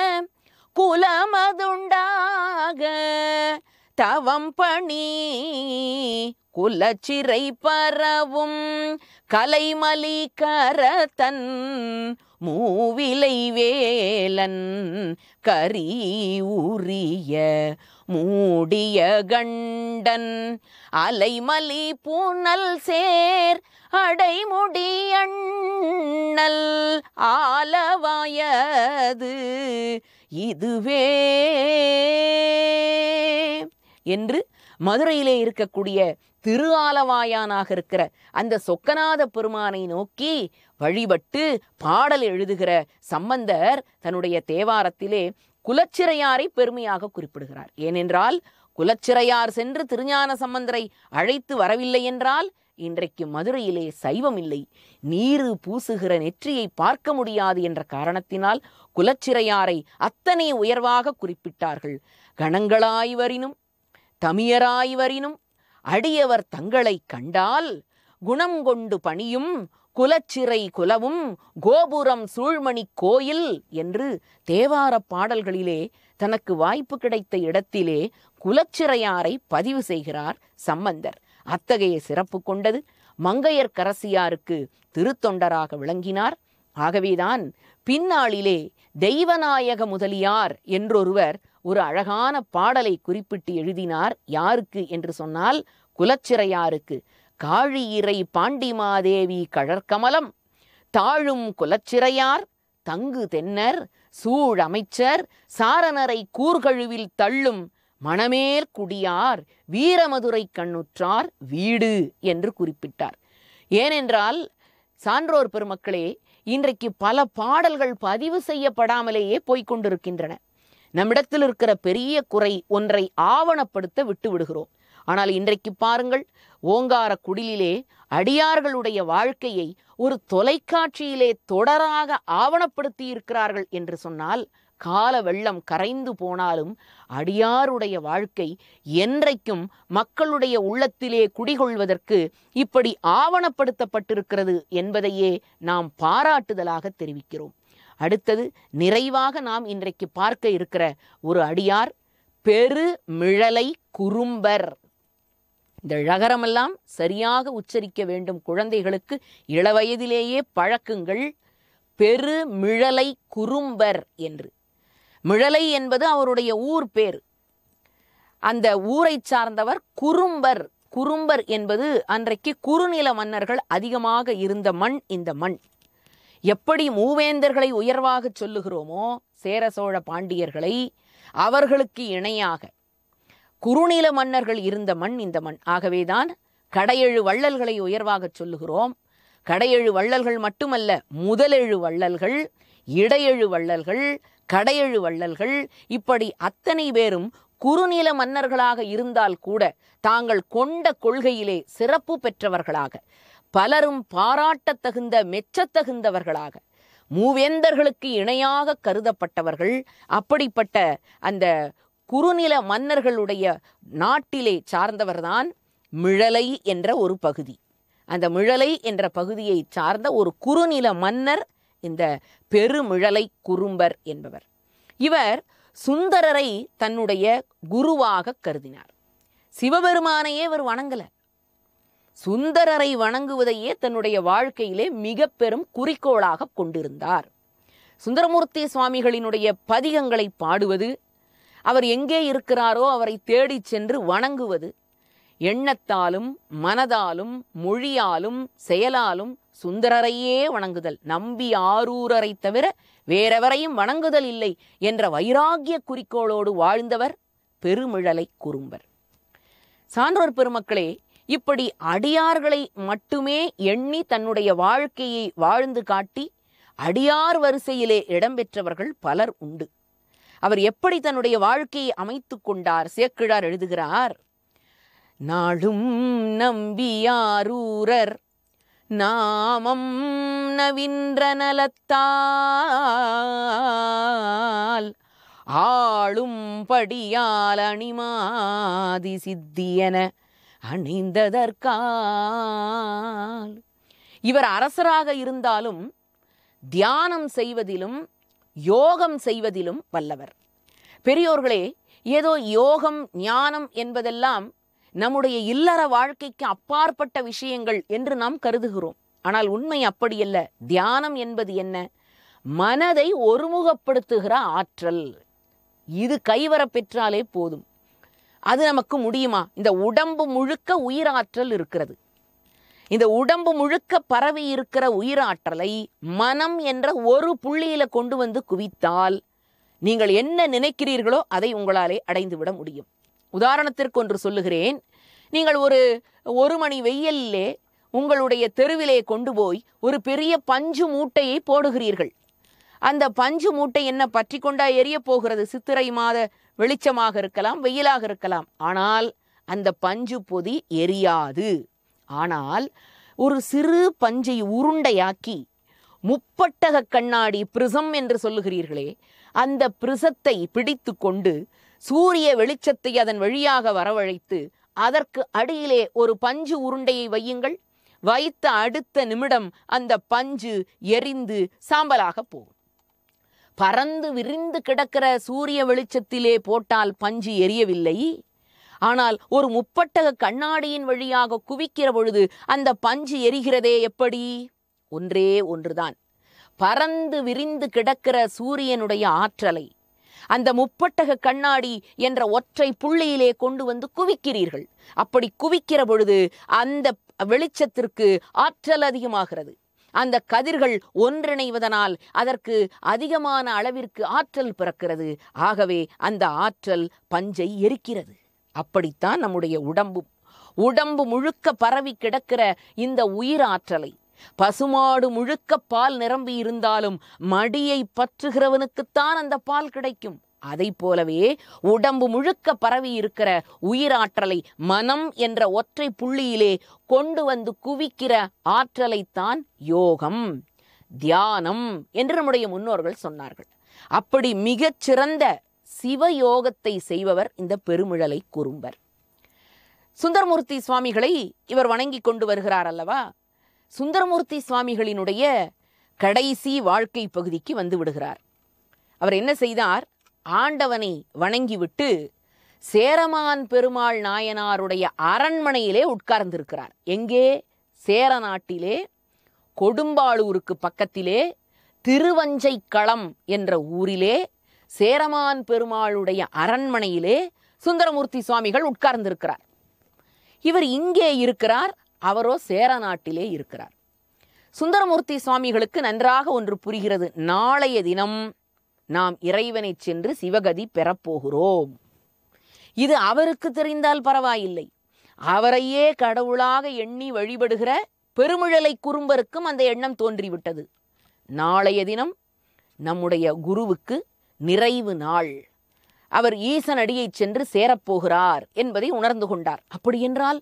குலமதுண்டாக தவம் பணி குலச்சிறை பரவும் கலைமலி கரத்தன் மூவிலை வேலன் கரி உரிய மூடிய கண்டன் அலைமலி பூனல் சேர் அடைமுடி அண்ணல் ஆலவாயது இதுவே என்று மதுரையிலே இருக்கக்கூடிய திரு ஆலவாயானாக இருக்கிற அந்த சொக்கநாத பெருமானை நோக்கி வழிபட்டு பாடல் எழுதுகிற சம்பந்தர் தன்னுடைய தேவாரத்திலே குலச்சிறையாரை பெருமையாக குறிப்பிடுகிறார். ஏனென்றால் குலச்சிறையார் சென்று திருஞான சம்பந்தரை அழைத்து வரவில்லை என்றால் இன்றைக்கு மதுரையிலே சைவம் இல்லை, நீரு பூசுகிற நெற்றியை பார்க்க முடியாது என்ற காரணத்தினால் குலச்சிறையாரை அத்தனை உயர்வாக குறிப்பிட்டார்கள். கணங்களாய் வரினும் தமியராய் வரினும் அடியவர் தங்களை கண்டால் குணம் கொண்டு பணியும் குலச்சிறை குலவும் கோபுரம் சூழ்மணி கோயில் என்று தேவார பாடல்களிலே தனக்கு வாய்ப்பு கிடைத்த இடத்திலே குலச்சிறையாரை பதிவு செய்கிறார் சம்பந்தர். அத்தகைய சிறப்பு கொண்டது மங்கையர்க்கரசியாருக்கு திருத்தொண்டராக விளங்கினார். ஆகவேதான் பின்னாளிலே தெய்வநாயக முதலியார் என்றொருவர் ஒரு அழகான பாடலை குறிப்பிட்டு எழுதினார். யாருக்கு என்று சொன்னால் குலச்சிறையாருக்கு. காழியிறை பாண்டிமாதேவி கழற்கமலம் தாழும் குலச்சிறையார் தங்கு தென்னர் சூழ் அமைச்சர் சாரணரை கூர்கழுவில் தள்ளும் மணமேல் குடியார் வீரமதுரை கண்ணுற்றார் வீடு என்று குறிப்பிட்டார். ஏனென்றால் சான்றோர் பெருமக்களே, இன்றைக்கு பல பாடல்கள் பதிவு செய்யப்படாமலேயே போய்கொண்டிருக்கின்றன. நம்மிடத்தில் இருக்கிற பெரிய குறை ஒன்றை ஆவணப்படுத்த விட்டு விடுகிறோம். ஆனால் இன்றைக்கு பாருங்கள், ஓங்காரக்குடிலே அடியார்களுடைய வாழ்க்கையை ஒரு தொலைக்காட்சியிலே தொடராக ஆவணப்படுத்தி இருக்கிறார்கள் என்று சொன்னால் கால வெள்ளம் கரைந்து போனாலும் அடியாருடைய வாழ்க்கை என்றைக்கும் மக்களுடைய உள்ளத்திலே குடிகொள்வதற்கு இப்படி ஆவணப்படுத்தப்பட்டிருக்கிறது என்பதையே நாம் பாராட்டுதலாக தெரிவிக்கிறோம். அடுத்தது நிறைவாக நாம் இன்றைக்கு பார்க்க இருக்கிற ஒரு அடியார் பெரு மிழலை குறும்பர். இந்த ழகரமெல்லாம் சரியாக உச்சரிக்க வேண்டும். குழந்தைகளுக்கு இளவயதிலேயே பழக்குங்கள். பெரு மிழலை குறும்பர் என்று. மிழலை என்பது அவருடைய ஊர் பேர். அந்த ஊரை சார்ந்தவர் குறும்பர். குறும்பர் என்பது அன்றைக்கு குறுநில மன்னர்கள் அதிகமாக இருந்த மண் இந்த மண். எப்படி மூவேந்தர்களை உயர்வாக சொல்லுகிறோமோ சேர சோழ பாண்டியர்களை, அவர்களுக்கு இணையாக குறுநில மன்னர்கள் இருந்த மண் இந்த மண். ஆகவேதான் கடையெழு வள்ளல்களை உயர்வாக சொல்லுகிறோம். கடையெழு வள்ளல்கள் மட்டுமல்ல, முதலெழு வள்ளல்கள், இடையெழு வள்ளல்கள், கடையெழு வள்ளல்கள், இப்படி அத்தனை பேரும் குறுநில மன்னர்களாக இருந்தால் கூட தாங்கள் கொண்ட கொள்கையிலே சிறப்பு பெற்றவர்களாக, பலரும் பாராட்டத்தகுந்த மெச்சத்தகுந்தவர்களாக, மூவேந்தர்களுக்கு இணையாக கருதப்பட்டவர்கள். அப்படிப்பட்ட அந்த குறுநில மன்னர்களுடைய நாட்டிலே சார்ந்தவர்தான் மிழலை என்ற ஒரு பகுதி. அந்த மிழலை என்ற பகுதியை சார்ந்த ஒரு குறுநில மன்னர் இந்த பெருமிழலை குறும்பர் என்பவர். இவர் சுந்தரரை தன்னுடைய குருவாக கருதினார். சிவபெருமானையே இவர் வணங்கல, சுந்தரரை வணங்குவதையே தன்னுடைய வாழ்க்கையிலே மிக பெரும் குறிக்கோளாக கொண்டிருந்தார். சுந்தரமூர்த்தி சுவாமிகளினுடைய பதிகங்களை பாடுவது, அவர் எங்கே இருக்கிறாரோ அவரை தேடி சென்று வணங்குவது, எண்ணத்தாலும் மனதாலும் மொழியாலும் செயலாலும் சுந்தரரையே வணங்குதல், நம்பி ஆரூரரை தவிர வேறெவரையும் வணங்குதல் இல்லை என்ற வைராகிய குறிக்கோளோடு வாழ்ந்தவர் பெருமிழலை குறும்பர். சான்றோர் பெருமக்களே, இப்படி அடியார்களை மட்டுமே எண்ணி தன்னுடைய வாழ்க்கையை வாழ்ந்து காட்டி அடியார் வரிசையிலே இடம்பெற்றவர்கள் பலர் உண்டு. அவர் எப்படி தன்னுடைய வாழ்க்கையை அமைத்து கொண்டார்? சேக்கிழார் எழுதுகிறார், நாளும் நம்பியாரூரர் நாமம் நவின்ற நலத்தால் ஆளும் படியால் அணிமாதி சித்தியன அணிந்ததற்கால். இவர் அரசராக இருந்தாலும் தியானம் செய்வதிலும் யோகம் செய்வதிலும் வல்லவர். பெரியோர்களே, ஏதோ யோகம் ஞானம் என்பதெல்லாம் நம்முடைய இல்லற வாழ்க்கைக்கு அப்பாற்பட்ட விஷயங்கள் என்று நாம் கருதுகிறோம். ஆனால் உண்மை அப்படியல்ல. தியானம் என்பது என்ன? மனதை ஒருமுகப்படுத்துகிற ஆற்றல். இது கைவர பெற்றாலே போதும். அது நமக்கு முடியுமா? இந்த உடம்பு முழுக்க உயிராற்றல் இருக்கிறது. இந்த உடம்பு முழுக்க பரவி இருக்கிற உயிராற்றலை மனம் என்ற ஒரு புள்ளியில கொண்டு வந்து குவித்தால் நீங்கள் என்ன நினைக்கிறீர்களோ அதை உங்களாலே அடைந்துவிட முடியும். உதாரணத்திற்கு ஒன்று சொல்லுகிறேன். நீங்கள் ஒரு ஒரு மணி வெயிலே உங்களுடைய தெருவிலே கொண்டு போய் ஒரு பெரிய பஞ்சு மூட்டையை போடுகிறீர்கள். அந்த பஞ்சு மூட்டை என்ன பற்றி கொண்டா எரிய போகிறது? சித்திரை மாத வெளிச்சமாக இருக்கலாம், வெயிலாக இருக்கலாம். ஆனால் அந்த பஞ்சு பொதி எரியாது. ஆனால் ஒரு சிறு பஞ்சை உருண்டையாக்கி முப்பட்டக கண்ணாடி பிரிசம் என்று சொல்லுகிறீர்களே, அந்த பிரிசத்தை பிடித்து கொண்டு சூரிய வெளிச்சத்தை அதன் வழியாக வரவழைத்து அதற்கு அடியிலே ஒரு பஞ்சு உருண்டையை வையுங்கள். வைத்த அடுத்த நிமிடம் அந்த பஞ்சு எரிந்து சாம்பலாக போகும். பறந்து விரிந்து கிடக்கிற சூரிய வெளிச்சத்திலே போட்டால் பஞ்சு எரியவில்லை. ஆனால் ஒரு முப்பட்டக கண்ணாடியின் வழியாக குவிக்கிற பொழுது அந்த பஞ்சு எரிகிறதே எப்படி? ஒன்றே ஒன்றுதான். பறந்து விரிந்து கிடக்கிற சூரியனுடைய ஆற்றலை அந்த முப்பட்டக கண்ணாடி என்ற ஒற்றை புள்ளியிலே கொண்டு வந்து குவிக்கிறீர்கள். அப்படி குவிக்கிற பொழுது அந்த வெளிச்சத்திற்கு ஆற்றல் அதிகமாகிறது. அந்த கதிர்கள் ஒன்றிணைவதனால் அதற்கு அதிகமான அளவிற்கு ஆற்றல் பிறக்கிறது. ஆகவே அந்த ஆற்றல் பஞ்சை எரிக்கிறது. அப்படித்தான் நம்முடைய உடம்பும். உடம்பு முழுக்க பரவி கிடக்கிற இந்த உயிர் ஆற்றலை, பசுமாடு முழுக்க பால் நிரம்பி இருந்தாலும் மடியை பற்றுகிறவனுக்குத்தான் அந்த பால் கிடைக்கும். அதை போலவே உடம்பு முழுக்க பரவி இருக்கிற உயிராற்றலை மனம் என்ற ஒற்றை புள்ளியிலே கொண்டு வந்து குவிக்கிற ஆற்றலைத்தான் யோகம், தியானம் என்று நம்முடைய முன்னோர்கள் சொன்னார்கள். அப்படி மிகச்சிறந்த சிவயோகத்தை செய்பவர் இந்த பெருமிழலை குறும்பர். சுந்தரமூர்த்தி சுவாமிகளை இவர் வணங்கி கொண்டு வருகிறார் அல்லவா? சுந்தரமூர்த்தி சுவாமிகளினுடைய கடைசி வாழ்க்கை பகுதிக்கு வந்து விடுகிறார். அவர் என்ன செய்தார்? ஆண்டவனை வணங்கிவிட்டு சேரமான் பெருமாள் நாயனாருடைய அரண்மனையிலே உட்கார்ந்திருக்கிறார். எங்கே? சேர நாட்டிலே கொடும்பாளூருக்கு பக்கத்திலே திருவஞ்சைக்களம் என்ற ஊரிலே சேரமான் பெருமாளுடைய அரண்மனையிலே சுந்தரமூர்த்தி சுவாமிகள் உட்கார்ந்திருக்கிறார். இவர் இங்கே இருக்கிறார், அவரோ சேர நாட்டிலே இருக்கிறார். சுந்தரமூர்த்தி சுவாமிகளுக்கு நன்றாக ஒன்று புரிகிறது. நாளைய தினம் நாம் இறைவனை சென்று சிவகதி பெறப்போகிறோம். இது அவருக்கு தெரிந்தால் பரவாயில்லை, அவரையே கடவுளாக எண்ணி வழிபடுகிற பெருமிழலை குறும்பருக்கும் அந்த எண்ணம் தோன்றிவிட்டது. நாளைய தினம் நம்முடைய குருவுக்கு நிறைவு நாள், அவர் ஈசனடியை சென்று சேரப்போகிறார் என்பதை உணர்ந்து கொண்டார். அப்படியென்றால்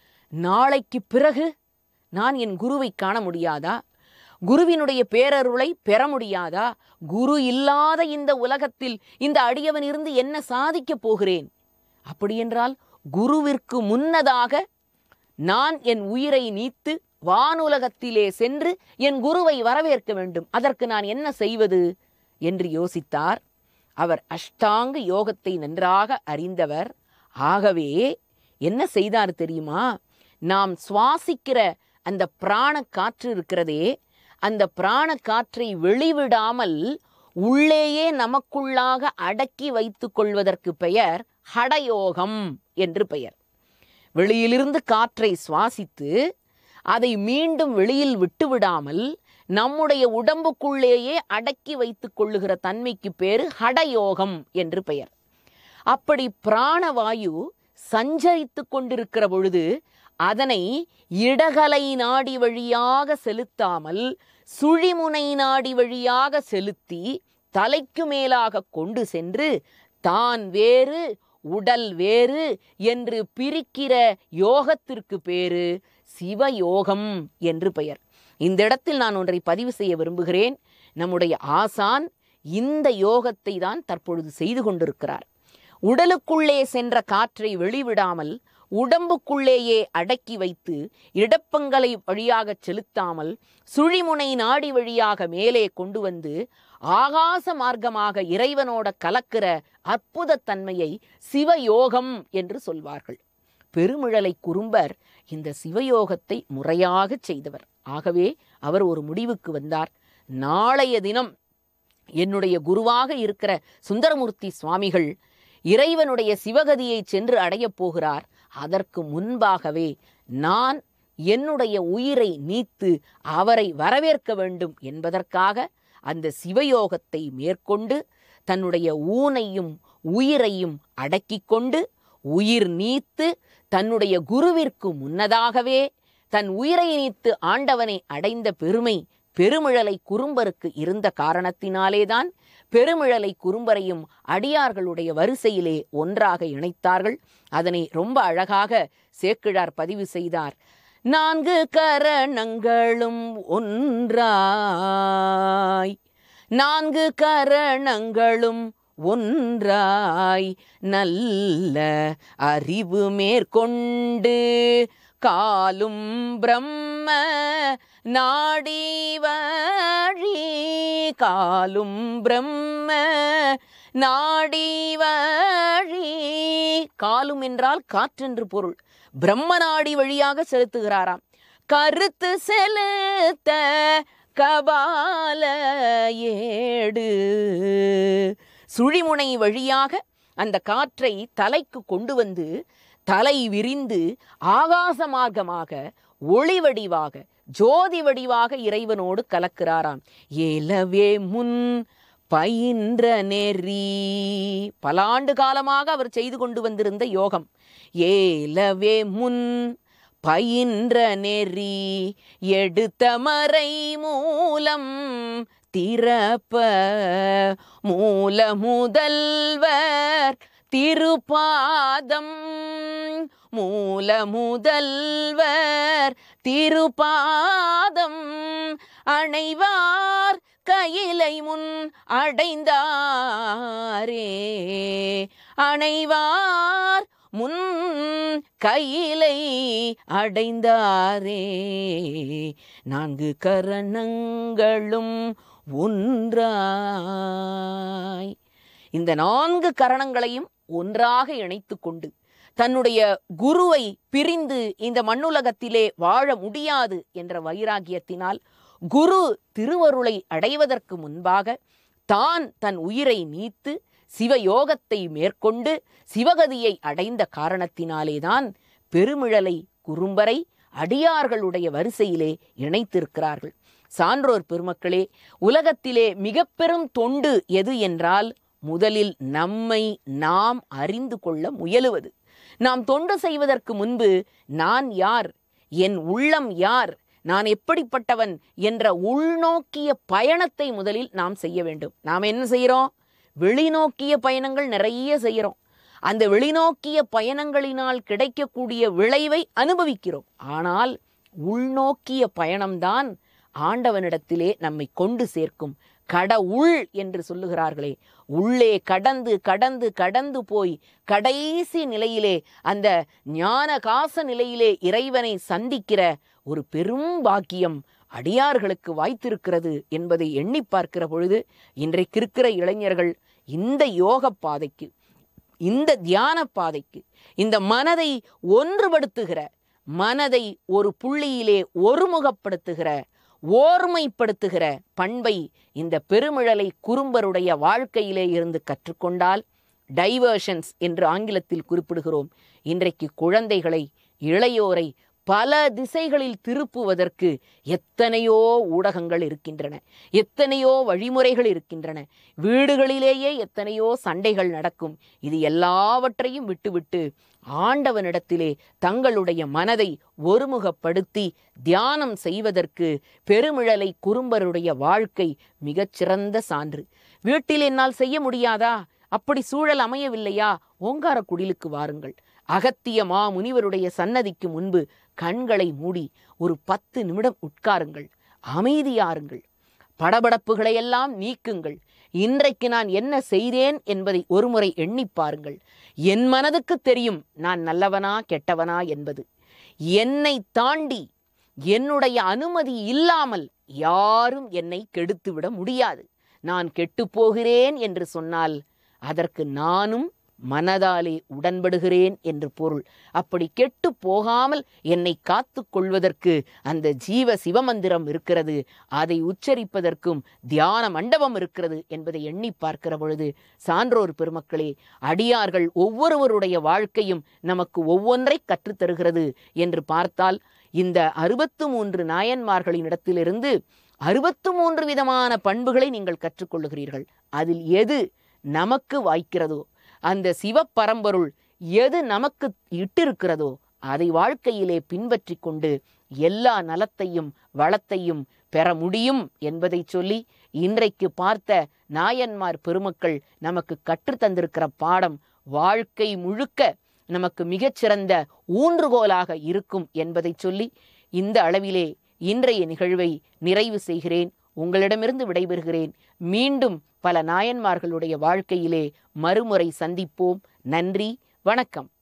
நாளைக்கு பிறகு நான் என் குருவை காண முடியாதா? குருவினுடைய பேரருளை பெற முடியாதா? குரு இல்லாத இந்த உலகத்தில் இந்த அடியவன் இருந்து என்ன சாதிக்கப் போகிறேன்? அப்படியென்றால் குருவிற்கு முன்னதாக நான் என் உயிரை நீத்து வானுலகத்திலே சென்று என் குருவை வரவேற்க வேண்டும். அதற்கு நான் என்ன செய்வது என்று யோசித்தார். அவர் அஷ்டாங்க யோகத்தை நன்றாக அறிந்தவர். ஆகவே என்ன செய்தார் தெரியுமா? நாம் சுவாசிக்கிற அந்த பிராண காற்று இருக்கிறதே, அந்த பிராண காற்றை வெளிவிடாமல் உள்ளேயே நமக்குள்ளாக அடக்கி வைத்து கொள்வதற்கு பெயர் ஹடயோகம் என்று பெயர். வெளியிலிருந்து காற்றை சுவாசித்து அதை மீண்டும் வெளியில் விட்டுவிடாமல் நம்முடைய உடம்புக்குள்ளேயே அடக்கி வைத்துக் கொள்ளுகிற தன்மைக்கு பேரு ஹடயோகம் என்று பெயர். அப்படி பிராணவாயு சஞ்சரித்து கொண்டிருக்கிற பொழுது அதனை இடகலை நாடி வழியாக செலுத்தாமல் சுழிமுனை நாடி வழியாக செலுத்தி தலைக்கு மேலாக கொண்டு சென்று தான் வேறு உடல் வேறு என்று பிரிக்கிற யோகத்திற்கு பேரு சிவயோகம் என்று பெயர். இந்த இடத்தில் நான் ஒன்றை பதிவு செய்ய விரும்புகிறேன். நம்முடைய ஆசான் இந்த யோகத்தை தான் தற்பொழுது செய்து கொண்டிருக்கிறார். உடலுக்குள்ளே சென்ற காற்றை வெளிவிடாமல் உடம்புக்குள்ளேயே அடக்கி வைத்து இடப்பங்களை வழியாக செலுத்தாமல் சுழிமுனை நாடி வழியாக மேலே கொண்டு வந்து ஆகாச மார்க்கமாக இறைவனோட கலக்கிற அற்புத தன்மையை சிவயோகம் என்று சொல்வார்கள். பெருமிழலை குறும்பர் இந்த சிவயோகத்தை முறையாக செய்தவர். ஆகவே அவர் ஒரு முடிவுக்கு வந்தார். நாளைய தினம் என்னுடைய குருவாக இருக்கிற சுந்தரமூர்த்தி சுவாமிகள் இறைவனுடைய சிவகதியை சென்று அடையப் போகிறார். அதற்கு முன்பாகவே நான் என்னுடைய உயிரை நீத்து அவரை வரவேற்க வேண்டும் என்பதற்காக அந்த சிவயோகத்தை மேற்கொண்டு தன்னுடைய ஊனையும் உயிரையும் அடக்கி கொண்டு உயிர் நீத்து தன்னுடைய குருவிற்கு முன்னதாகவே தன் உயிரை நீத்து ஆண்டவனை அடைந்த பெருமை பெருமிழலை குறும்பருக்கு இருந்த காரணத்தினாலேதான் பெருமிழலை குறும்பரையும் அடியார்களுடைய வரிசையிலே ஒன்றாக இணைத்தார்கள். அதனை ரொம்ப அழகாக சேக்கிழார் பதிவு செய்தார். நான்கு கரணங்களும் ஒன்றாய், நான்கு கரணங்களும் ஒன்றாய் நல்ல அறிவு மேற்கொண்டு காலும் பிரம்ம நாடி வழி, காலும் பிரம்ம நாடி வழி. காலும் என்றால் காற்றென்று பொருள். பிரம்ம நாடி வழியாக செலுத்துகிறாராம். கருத்து செலுத்த கபால ஏடு, சுழிமுனை வழியாக அந்த காற்றை தலைக்கு கொண்டு வந்து தலை விரிந்து ஆகாச மார்க்கமாக ஒளி வடிவாக ஜோதி வடிவாக இறைவனோடு கலக்கிறாராம். ஏலவே முன் பயின்ற நெறி, பல ஆண்டு காலமாக அவர் செய்து கொண்டு வந்திருந்த யோகம். ஏலவே முன் பயின்ற நெறி எடுத்த மறை மூலம் திறப்ப மூல முதல்வர் திருப்பாதம், மூல முதல்வர் திருப்பாதம் அணைவார் கையிலை முன் அடைந்தாரே, அணைவார் முன் கையிலை அடைந்தாரே. நான்கு கரணங்களும் ஒன்றாய், இந்த நான்கு கரணங்களையும் ஒன்றாக இணைத்து கொண்டு தன்னுடைய குருவை பிரிந்து இந்த மண்ணுலகத்திலே வாழ முடியாது என்ற வைராகியத்தினால் குரு திருவருளை அடைவதற்கு முன்பாக தான் தன் உயிரை நீத்து சிவயோகத்தை மேற்கொண்டு சிவகதியை அடைந்த காரணத்தினாலேதான் பெருமிழலை குறும்பரை அடியார்களுடைய வரிசையிலே இணைத்திருக்கிறார்கள். சான்றோர் பெருமக்களே, உலகத்திலே மிக பெரும் தொண்டு எது என்றால் முதலில் நம்மை நாம் அறிந்து கொள்ள முயலுவது. நாம் தொண்டு செய்வதற்கு முன்பு நான் யார், என் உள்ளம் யார், நான் எப்படிப்பட்டவன் என்ற உள்நோக்கிய பயணத்தை முதலில் நாம் செய்ய வேண்டும். நாம் என்ன செய்கிறோம்? வெளிநோக்கிய பயணங்கள் நிறைய செய்கிறோம். அந்த வெளிநோக்கிய பயணங்களினால் கிடைக்கக்கூடிய விளைவை அனுபவிக்கிறோம். ஆனால் உள்நோக்கிய பயணம்தான் ஆண்டவனிடத்திலே நம்மை கொண்டு சேர்க்கும். கடவுள் என்று சொல்லுகிறார்களே, உள்ளே கடந்து கடந்து கடந்து போய் கடைசி நிலையிலே அந்த ஞான காச நிலையிலே இறைவனை சந்திக்கிற ஒரு பெரும் பாக்கியம் அடியார்களுக்கு வாய்த்திருக்கிறது என்பதை எண்ணி பார்க்கிற பொழுது இன்றைக்கு இருக்கிற இளைஞர்கள் இந்த யோக பாதைக்கு, இந்த தியான பாதைக்கு, இந்த மனதை ஒன்றுபடுத்துகிற, மனதை ஒரு புள்ளியிலே ஒருமுகப்படுத்துகிற, ஓர்மைப்படுத்துகிற பண்பை இந்த பெருமிழலை குறும்பருடைய வாழ்க்கையிலே இருந்து கற்றுக்கொண்டால், டைவர்ஷன்ஸ் என்று ஆங்கிலத்தில் குறிப்பிடுகிறோம், இன்றைக்கு குழந்தைகளை, இளையோரை பல திசைகளில் திருப்புவதற்கு எத்தனையோ ஊடகங்கள் இருக்கின்றன, எத்தனையோ வழிமுறைகள் இருக்கின்றன. வீடுகளிலேயே எத்தனையோ சண்டைகள் நடக்கும். இது எல்லாவற்றையும் விட்டுவிட்டு ஆண்டவனிடத்திலே தங்களுடைய மனதை ஒருமுகப்படுத்தி தியானம் செய்வதற்கு பெருமிழலை குறும்பருடைய வாழ்க்கை மிகச்சிறந்த சான்று. வீட்டில் என்னால் செய்ய முடியாதா? அப்படி சூழல் அமையவில்லையா? ஓங்காரக்குடிலுக்கு வாருங்கள். அகத்திய மா முனிவருடைய சன்னதிக்கு முன்பு கண்களை மூடி ஒரு பத்து நிமிடம் உட்காருங்கள், அமைதியாருங்கள், படபடப்புகளை எல்லாம் நீக்குங்கள். இன்றைக்கு நான் என்ன செய்தேன் என்பதை ஒருமுறை எண்ணி பாருங்கள். என் மனதுக்கு தெரியும் நான் நல்லவனா கெட்டவனா என்பது. என்னை தாண்டி என்னுடைய அனுமதி இல்லாமல் யாரும் என்னை கெடுத்துவிட முடியாது. நான் கெட்டுப்போகிறேன் என்று சொன்னால் அதற்கு நானும் மனதாலே உடன்படுகிறேன் என்று பொருள். அப்படி கெட்டு போகாமல் என்னை காத்து கொள்வதற்கு அந்த ஜீவ சிவமந்திரம் இருக்கிறது, அதை உச்சரிப்பதற்கும் தியான மண்டபம் இருக்கிறது என்பதை எண்ணி பார்க்கிற பொழுது, சான்றோர் பெருமக்களே, அடியார்கள் ஒவ்வொருவருடைய வாழ்க்கையும் நமக்கு ஒவ்வொன்றை கற்றுத்தருகிறது என்று பார்த்தால், இந்த அறுபத்து மூன்று நாயன்மார்களின் இடத்திலிருந்து அறுபத்து மூன்று விதமான பண்புகளை நீங்கள் கற்றுக்கொள்ளுகிறீர்கள். அதில் எது நமக்கு வாய்க்கிறதோ, அந்த சிவப்பரம்பொருள் எது நமக்கு இட்டிருக்கிறதோ அதை வாழ்க்கையிலே பின்பற்றி கொண்டு எல்லா நலத்தையும் வளத்தையும் பெற முடியும் என்பதை சொல்லி, இன்றைக்கு பார்த்த நாயன்மார் பெருமக்கள் நமக்கு கற்றுத்தந்திருக்கிற பாடம் வாழ்க்கை முழுக்க நமக்கு மிகச்சிறந்த ஊன்றுகோலாக இருக்கும் என்பதை சொல்லி இந்த அளவிலே இன்றைய நிகழ்வை நிறைவு செய்கிறேன். உங்களிடமிருந்து விடைபெறுகிறேன். மீண்டும் பல நாயன்மார்களுடைய வாழ்க்கையிலே மறுமுறை சந்திப்போம். நன்றி, வணக்கம்.